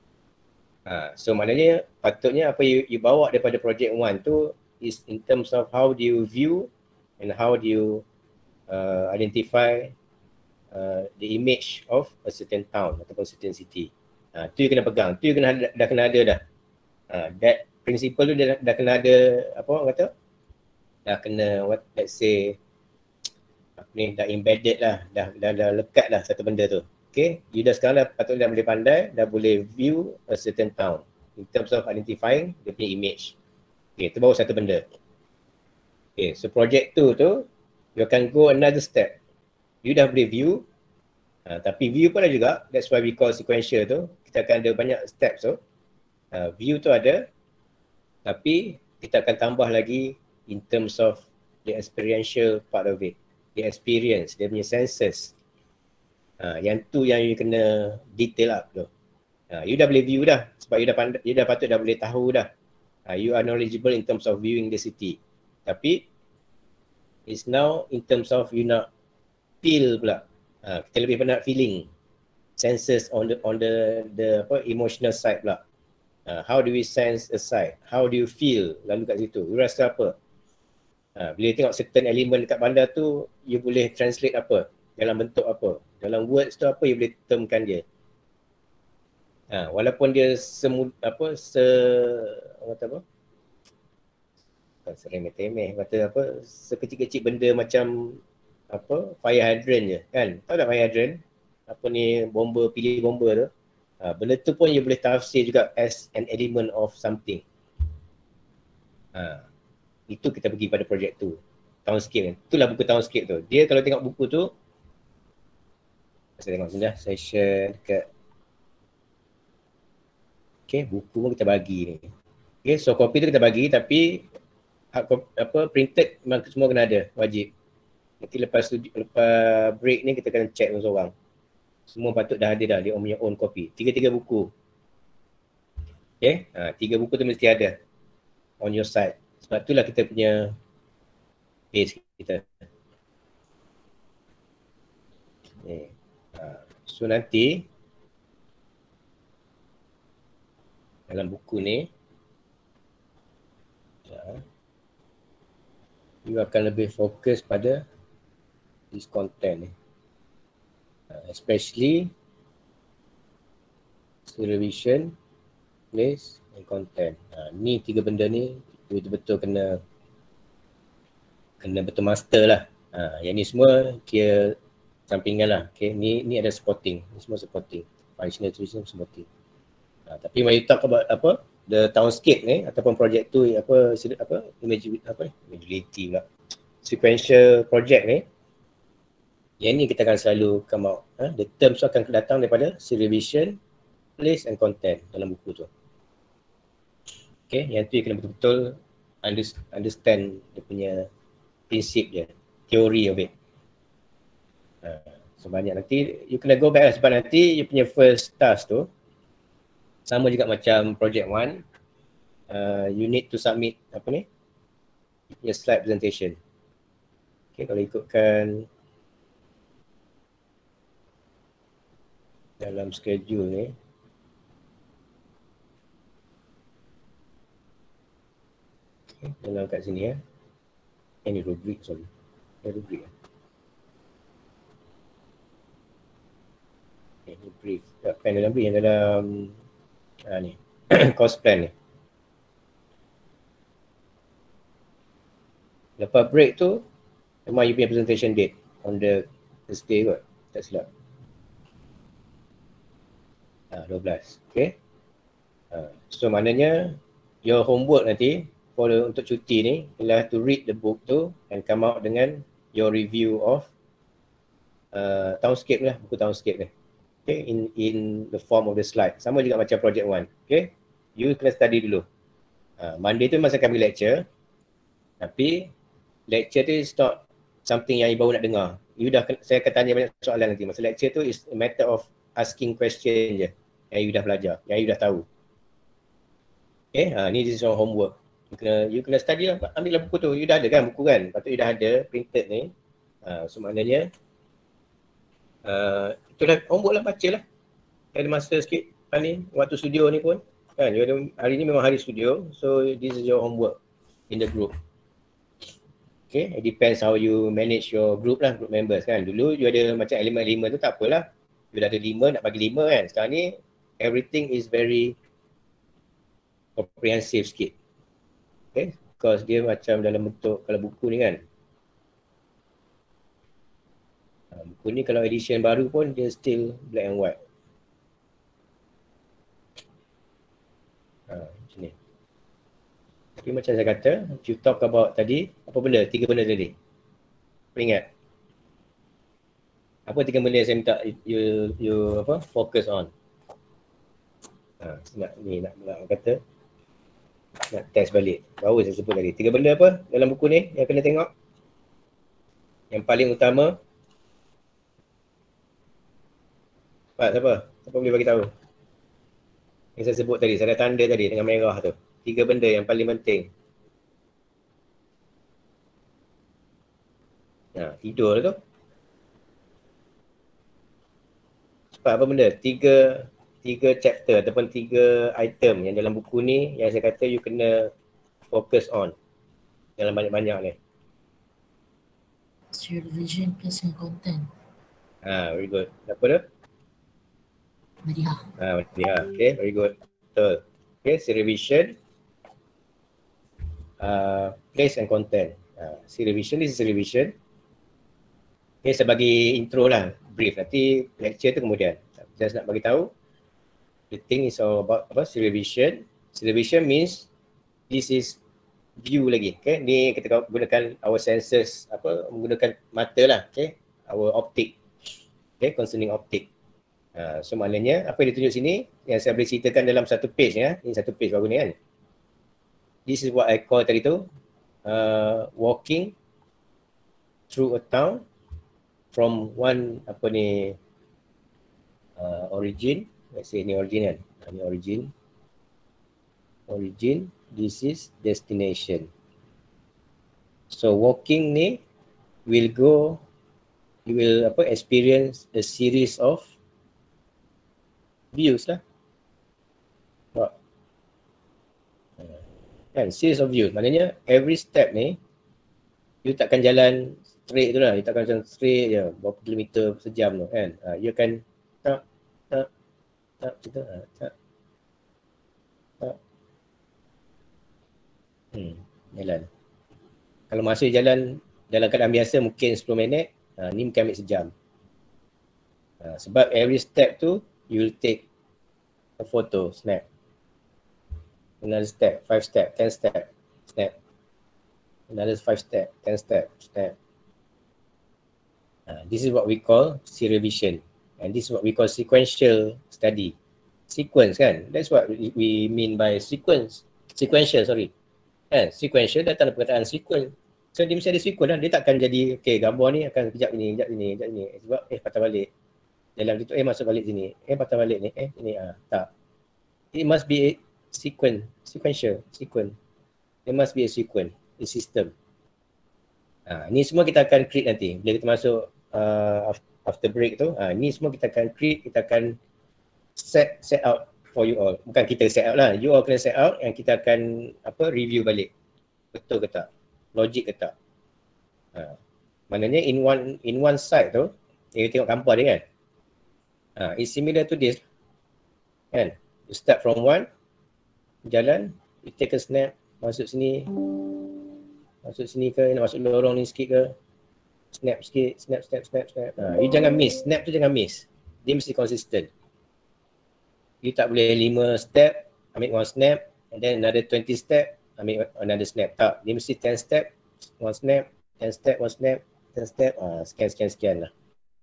Uh, so maknanya patutnya apa you, you bawa daripada project one tu is in terms of how do you view and how do you uh, identify uh, the image of a certain town ataupun certain city. Uh, tu you kena pegang, tu you kena dah, dah kena ada dah. Uh, that principle tu dah, dah kena ada apa orang kata? Dah kena what let's say apa ni dah embedded lah, dah, dah dah lekat lah satu benda tu. Okay, you dah sekarang dah patut dah boleh pandai, dah boleh view a certain town in terms of identifying dia punya image. Okay, tu baru satu benda. Okay, so project tu tu you akan go another step. You dah boleh view, uh, tapi view pun ada juga, that's why we call sequential tu. Kita akan ada banyak steps tu. Uh, view tu ada, tapi kita akan tambah lagi in terms of the experiential part of it. The experience, dia punya senses. Uh, yang tu yang you kena detail up tu. Uh, you dah boleh view dah, sebab you dah pandai, you dah patut dah boleh tahu dah. Uh, you are knowledgeable in terms of viewing the city. Tapi it's now in terms of you nak feel pula. Uh, kita lebih pada feeling, senses on the on the the apa emotional side pula. Uh, how do we sense a side? How do you feel lalu kat situ? You rasa apa? Uh, bila tengok certain element dekat bandar tu, you boleh translate apa? Dalam bentuk apa? Dalam words tu apa you boleh termkan dia? Uh, walaupun dia semud apa se kata apa? Bukan seremeh-temeh, kata apa? Sekecil-kecil benda macam apa? Fire hydrant je kan? Tahu tak fire hydrant? Apa ni bomba, pilih bomba tu? Uh, benda tu pun you boleh tafsir juga as an element of something. Uh, itu kita pergi pada projek tu. Townscape kan. Itulah buku Townscape tu. Dia kalau tengok buku tu, saya tengok sebentar, saya share dekat. Okay, buku pun kita bagi ni. Okay, so copy tu kita bagi tapi apa printed memang semua kena ada, wajib. Nanti lepas lepas break ni kita kena check seorang. Semua patut dah ada dah, dia punya own copy. Tiga-tiga buku. Okay, ha, tiga buku tu mesti ada on your side. Sebab itulah kita punya base kita. Okay. Ha, so nanti dalam buku ni ya, you akan lebih fokus pada this content ni. Uh, especially television, place and content. Uh, ni tiga benda ni betul-betul kena kena betul master lah. Uh, yang ni semua kira sampingan lah. Okay, ni ni ada supporting. Ni semua supporting. Functional television supporting. Uh, tapi when you talk about apa the Townscape ni ataupun project tu apa apa image apa imageability pula. Sequential project ni, yang ni kita akan selalu come out. Ha? The terms akan datang daripada serial vision, place and content dalam buku tu. Okay, yang tu you kena betul-betul understand dia punya prinsip dia, teori of it. Ha, so banyak nanti, you kena go back lah sebab nanti you punya first task tu sama juga macam project one. Uh, you need to submit apa ni? You punya slide presentation. Okay, kalau ikutkan dalam schedule ni, Okay, dalam kat sini ya. Ini rubrik, sorry. Ini rubrik. Okay, rubrik. Tak pen dalam rubrik yang dalam ah, ni. Course plan ni. Lepas break tu, memang you punya presentation date on the Thursday kot. Tak silap. Ah, dua belas. Okay. Ah, so maknanya your homework nanti for the, untuk cuti ni, you'll have to read the book tu and come out dengan your review of uh, Townscape lah, buku Townscape ni. Okay, in in the form of the slide. Sama juga macam project one. Okay, you kena study dulu. Uh, Monday tu masa kami lecture, tapi lecture tu is not something yang you baru nak dengar. You dah, saya akan tanya banyak soalan nanti. Masa lecture tu is a matter of asking question je yang you dah belajar, yang you dah tahu. Okay, ha, ni this is your homework. You kena, you kena study lah, ambil lah buku tu. You dah ada kan buku kan? Lepas tu you dah ada printed ni. Ha, so maknanya uh, itulah homework lah, baca lah. Ada masa sikit ha, ni, waktu studio ni pun kan, you ada, hari ni memang hari studio. So this is your homework in the group. Okay, it depends how you manage your group lah, group members kan. Dulu you ada macam elemen lima tu tak apalah. You dah ada lima, nak bagi lima kan. Sekarang ni everything is very comprehensive sikit. Okay, because dia macam dalam bentuk, kalau buku ni kan. Ha, buku ni kalau edition baru pun dia still black and white. Ha, macam ni. Tapi macam saya kata, you talk about tadi, apa benda? Tiga benda tadi. Ingat? Apa tiga benda yang saya minta you, you apa, focus on? Ha, nak, ni nak, nak kata, nak test balik. Baru saya sebut tadi. Tiga benda apa dalam buku ni yang kena tengok? Yang paling utama. Pak, siapa? Siapa boleh bagi tahu? Yang saya sebut tadi, saya dah tanda tadi dengan merah tu. Tiga benda yang paling penting. Nah, tidur tu. Sebab apa benda? Tiga tiga chapter ataupun tiga item yang dalam buku ni yang saya kata you kena focus on dalam banyak-banyak ni. Serial vision plus and content. Ah, very good. Apa tu? Media. Ah, media. Okay, very good. Betul. Okay, serial vision. Uh, place and content. Uh, serial vision, this is serial vision. Okay, saya bagi intro lah, brief. Nanti lecture tu kemudian. Just nak bagi tahu. The thing is all about apa? Serial vision. Serial vision means this is view lagi. Okay, ni kita gunakan our senses, apa? Menggunakan mata lah. Okay, our optic. Okay, concerning optic. Uh, so maknanya apa yang ditunjuk sini yang saya boleh ceritakan dalam satu page ya. Ini satu page baru ni kan. This is what I call tadi tu uh, walking through a town from one apa ni uh, origin, let's say ni origin kan, ni origin, origin, this is destination. So walking ni will go, you will apa experience a series of views lah. Kan, series of views. Maknanya every step ni you takkan jalan straight tu lah. You takkan jalan straight je berapa kilometer sejam tu kan. Ha, you akan tak tak tak tak tak tak hmm, jalan. Kalau masa jalan dalam keadaan biasa mungkin sepuluh minit, ha, ni mungkin ambil sejam. Ha, sebab every step tu you will take a photo, snap. Another step, five step, ten step, snap. Another five step, ten step, snap. Uh, this is what we call serial vision. And this is what we call sequential study. Sequence kan? That's what we, we mean by sequence. Sequential, sorry. Eh, sequential datang dari perkataan sequence. So dia mesti ada sequence lah. Dia takkan jadi, okay gambar ni akan kejap ini, kejap ini, kejap ini. Sebab eh patah balik. Dalam itu, eh masuk balik sini. Eh patah balik ni, eh ini ah. Tak. It must be a sequence, sequential, sequence. There must be a sequence, a system. Ha, ni semua kita akan create nanti. Bila kita masuk uh, after break tu, ha, ni semua kita akan create, kita akan set set out for you all. Bukan kita set out lah, you all kena set out and kita akan apa review balik betul ke tak, logik ke tak. Ha. Maknanya in one in one side tu, you tengok gambar dia kan. Ha, it's similar to this. Kan? You start from one, jalan, you take a snap, masuk sini, masuk sini ke, nak masuk lorong ni sikit ke, snap sikit, snap, snap, snap, snap. Ha, you jangan miss, snap tu jangan miss. Dia mesti consistent. You tak boleh lima step, ambil one snap, and then another twenty step, ambil another snap. Tak, dia mesti ten step, one snap, ten step, one snap, ten step, ah, sekian, sekian, sekian lah.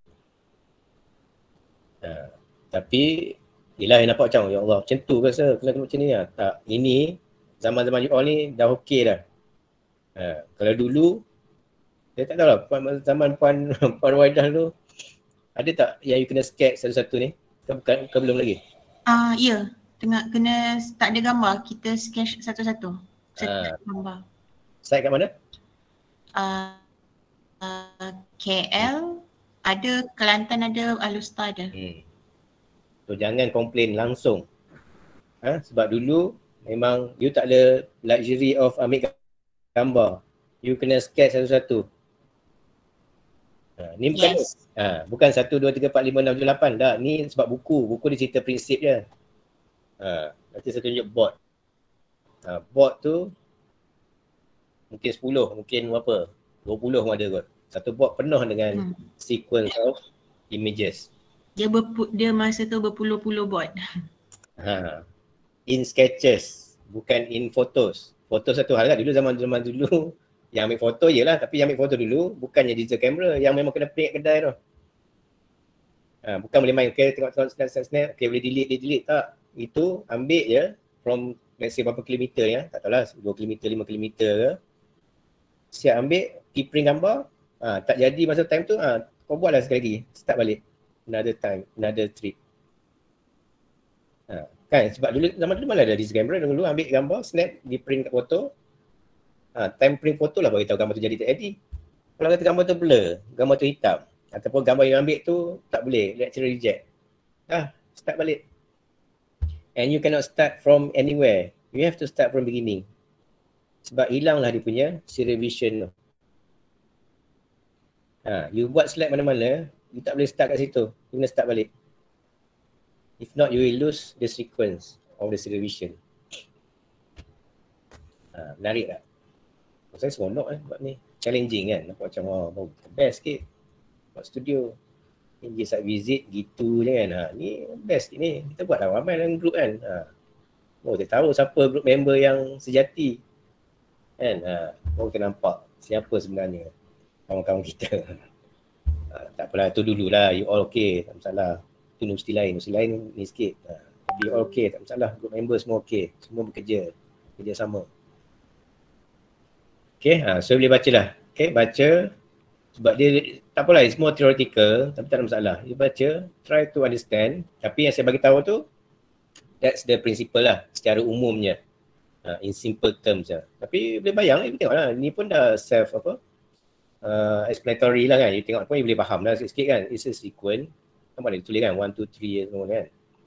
Ha, tapi, yelah yang nampak macam, ya Allah, macam tu ke sir, kena kena macam ni lah. Tak, ini, zaman-zaman you all ni dah okey dah. Ha, kalau dulu, saya tak tahu lah, zaman Puan, Puan Waidah tu, ada tak yang you kena sketch satu-satu ni? Ke, bukan, ke belum lagi? Ah, uh, ya, tengah kena tak ada gambar, kita sketch satu-satu. Satu Ah. gambar. Site kat mana? Uh, uh, K L ada, Kelantan ada, Alustar ada. Hmm. So jangan komplain langsung. Ha? Sebab dulu memang you tak ada luxury of ambil gambar. You kena sketch satu-satu. Ha, ni bukan Yes. ha, bukan satu, dua, tiga, empat, lima, enam, tujuh, lapan. Dah, ni sebab buku. Buku dia cerita prinsip je. Ha, nanti saya tunjuk board. Ha, board tu mungkin sepuluh, mungkin berapa? dua puluh pun ada kot. Satu board penuh dengan Hmm. sequence of images. Dia berpu- dia masa tu berpuluh-puluh board. Ha. In sketches, bukan in photos. Foto satu hal kan, dulu zaman-zaman dulu yang ambil foto je lah, tapi yang ambil foto dulu bukannya digital camera, yang memang kena print kat kedai tu. Ha, bukan boleh main, okay, tengok-tengok snap, snap, snap, okay, boleh delete, delete, delete, tak. Itu ambil je from, let's say berapa kilometer ya, tak tahulah, dua kilometer, lima kilometer ke. Siap ambil, pergi print gambar, ha, tak jadi masa time tu, ha, kau buatlah sekali lagi, start balik. Another time, another trip. Ha, kan, sebab dulu, zaman dulu mana ada digital camera, dulu ambil gambar, snap, di print kat foto. Ha, time print foto lah bagi tahu gambar tu jadi tak edit. Kalau kata gambar tu blur, gambar tu hitam, ataupun gambar yang ambil tu tak boleh, lecturer reject. Ah, start balik. And you cannot start from anywhere. You have to start from beginning. Sebab hilanglah dia punya serial vision tu. Ha, you buat slide mana-mana, you tak boleh start kat situ. You kena start balik. If not, you will lose the sequence of the serial vision. Ha, menarik tak? Saya seronok kan buat ni. Challenging kan. Nampak macam oh, best sikit. Buat studio. Ni je site visit gitu je kan. Ha, ni best sikit ni. Kita buat lah ramai dalam group kan. Ha. Oh, kita tahu siapa group member yang sejati. Kan. Ha. Oh, kita nampak siapa sebenarnya kawan-kawan kita. Ha, tak apalah, tu dululah. You all okay. Tak masalah. Tu universiti lain. Universiti lain ni sikit. Ha. Tapi you all okay. Tak masalah. Group member semua okay. Semua bekerja. Kerja sama. Okay, ha, so boleh baca lah. Okay, baca. Sebab dia, tak apalah, it's more theoretical, tapi tak ada masalah. You baca, try to understand. Tapi yang saya bagi tahu tu, that's the principle lah, secara umumnya. Ha, in simple terms lah. Tapi boleh bayang, you tengok lah, ni pun dah self, apa, uh, explanatory lah kan. You tengok pun, you boleh faham lah sikit-sikit kan. It's a sequence. Nampak dia tulis kan, one, two, three semua kan.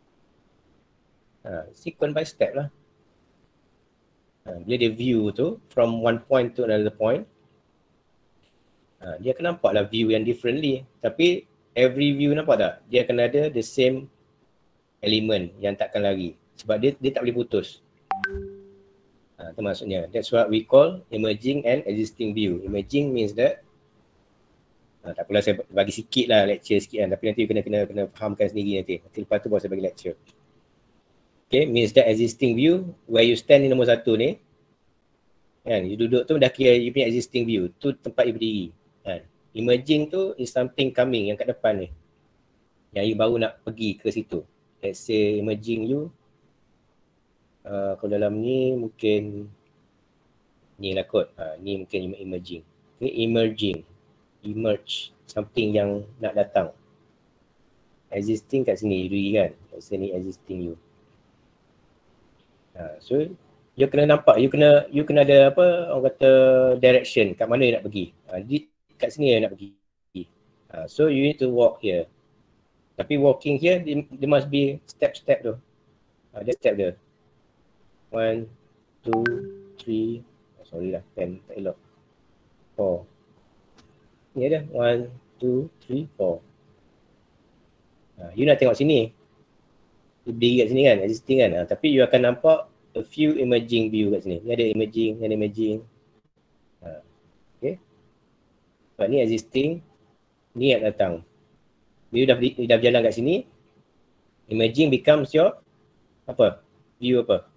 Ha, sequence by step lah. Ha, bila dia view tu from one point to another point, ha, dia akan nampak lah view yang differently. Tapi every view nampak tak? Dia akan ada the same element yang takkan lari. Sebab dia, dia tak boleh putus. Ha, itu maksudnya. That's what we call emerging and existing view. Emerging means that, ha, tak apalah saya bagi sikit lah lecture sikit kan. Tapi nanti you kena, kena, kena fahamkan sendiri nanti. Nanti lepas tu baru saya bagi lecture. Okay, means that existing view, where you stand ni nombor satu ni, kan, you duduk tu dah kira you punya existing view, tu tempat you berdiri. Kan. Emerging tu is something coming yang kat depan ni, yang you baru nak pergi ke situ. Let's say emerging you, uh, kalau dalam ni mungkin, ni lah kot, uh, ni mungkin emerging. Ni emerging, emerge, something yang nak datang. Existing kat sini, you berdiri kan, let's say ni existing you. Ha, so you kena nampak, you kena you kena ada apa orang kata direction kat mana you nak pergi. Ha, di, kat sini you nak pergi. Ha, so you need to walk here. Tapi walking here there must be step-step tu. Ha, dia step dia. One, two, three. So Sorry lah, ten tak elok. four. Ni ada one, two, three, four. Ha, you nak tengok sini. You berdiri kat sini kan, existing kan. Ha, tapi you akan nampak a few emerging view kat sini. Ni ada emerging, ni ada emerging. Ha, okay. Sebab ni existing, ni yang datang. Bila you dah, you dah berjalan kat sini, emerging becomes your apa? View apa?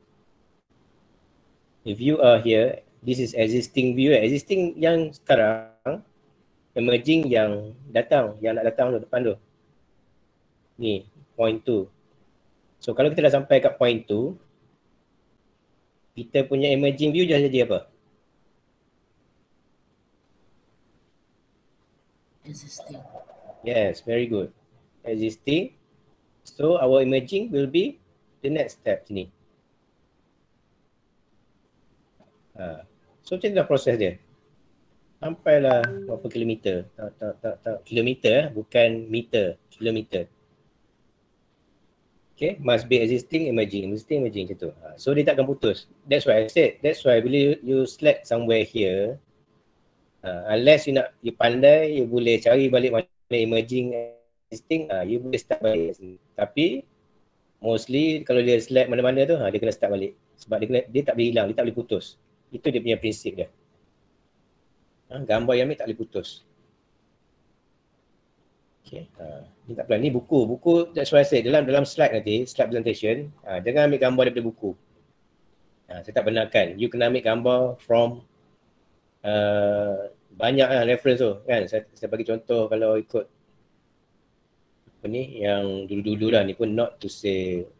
If you are here, this is existing view. Existing yang sekarang, emerging yang datang, yang nak datang tu depan tu. Ni, point two. So kalau kita dah sampai kat point two, kita punya emerging view dah jadi apa? Existing. Yes, very good. Existing. So our emerging will be the next step sini. Ha. So macam tu dah proses dia. Sampailah berapa kilometer. Tak, tak, tak, tak. Kilometer bukan meter. Kilometer. Okay, must be existing, emerging, existing, emerging macam tu. Ha. So dia takkan putus. That's why I said, that's why bila you, you select somewhere here, uh, unless you nak, you pandai, you boleh cari balik mana emerging, existing, uh, you boleh start balik. Tapi mostly kalau dia select mana-mana tu, ha, dia kena start balik. Sebab dia, kena, dia tak boleh hilang, dia tak boleh putus. Itu dia punya prinsip dia. Ha, gambar yang ambil tak boleh putus. Okay. Ha, ni tak pelan. Ni buku. Buku, that's why I say, dalam dalam slide nanti, slide presentation, ha, jangan ambil gambar daripada buku. Ha, saya tak benarkan. You kena ambil gambar from uh, banyak lah reference tu. Kan? Saya, saya bagi contoh kalau ikut apa ni, yang dulu-dulu lah ni pun not to say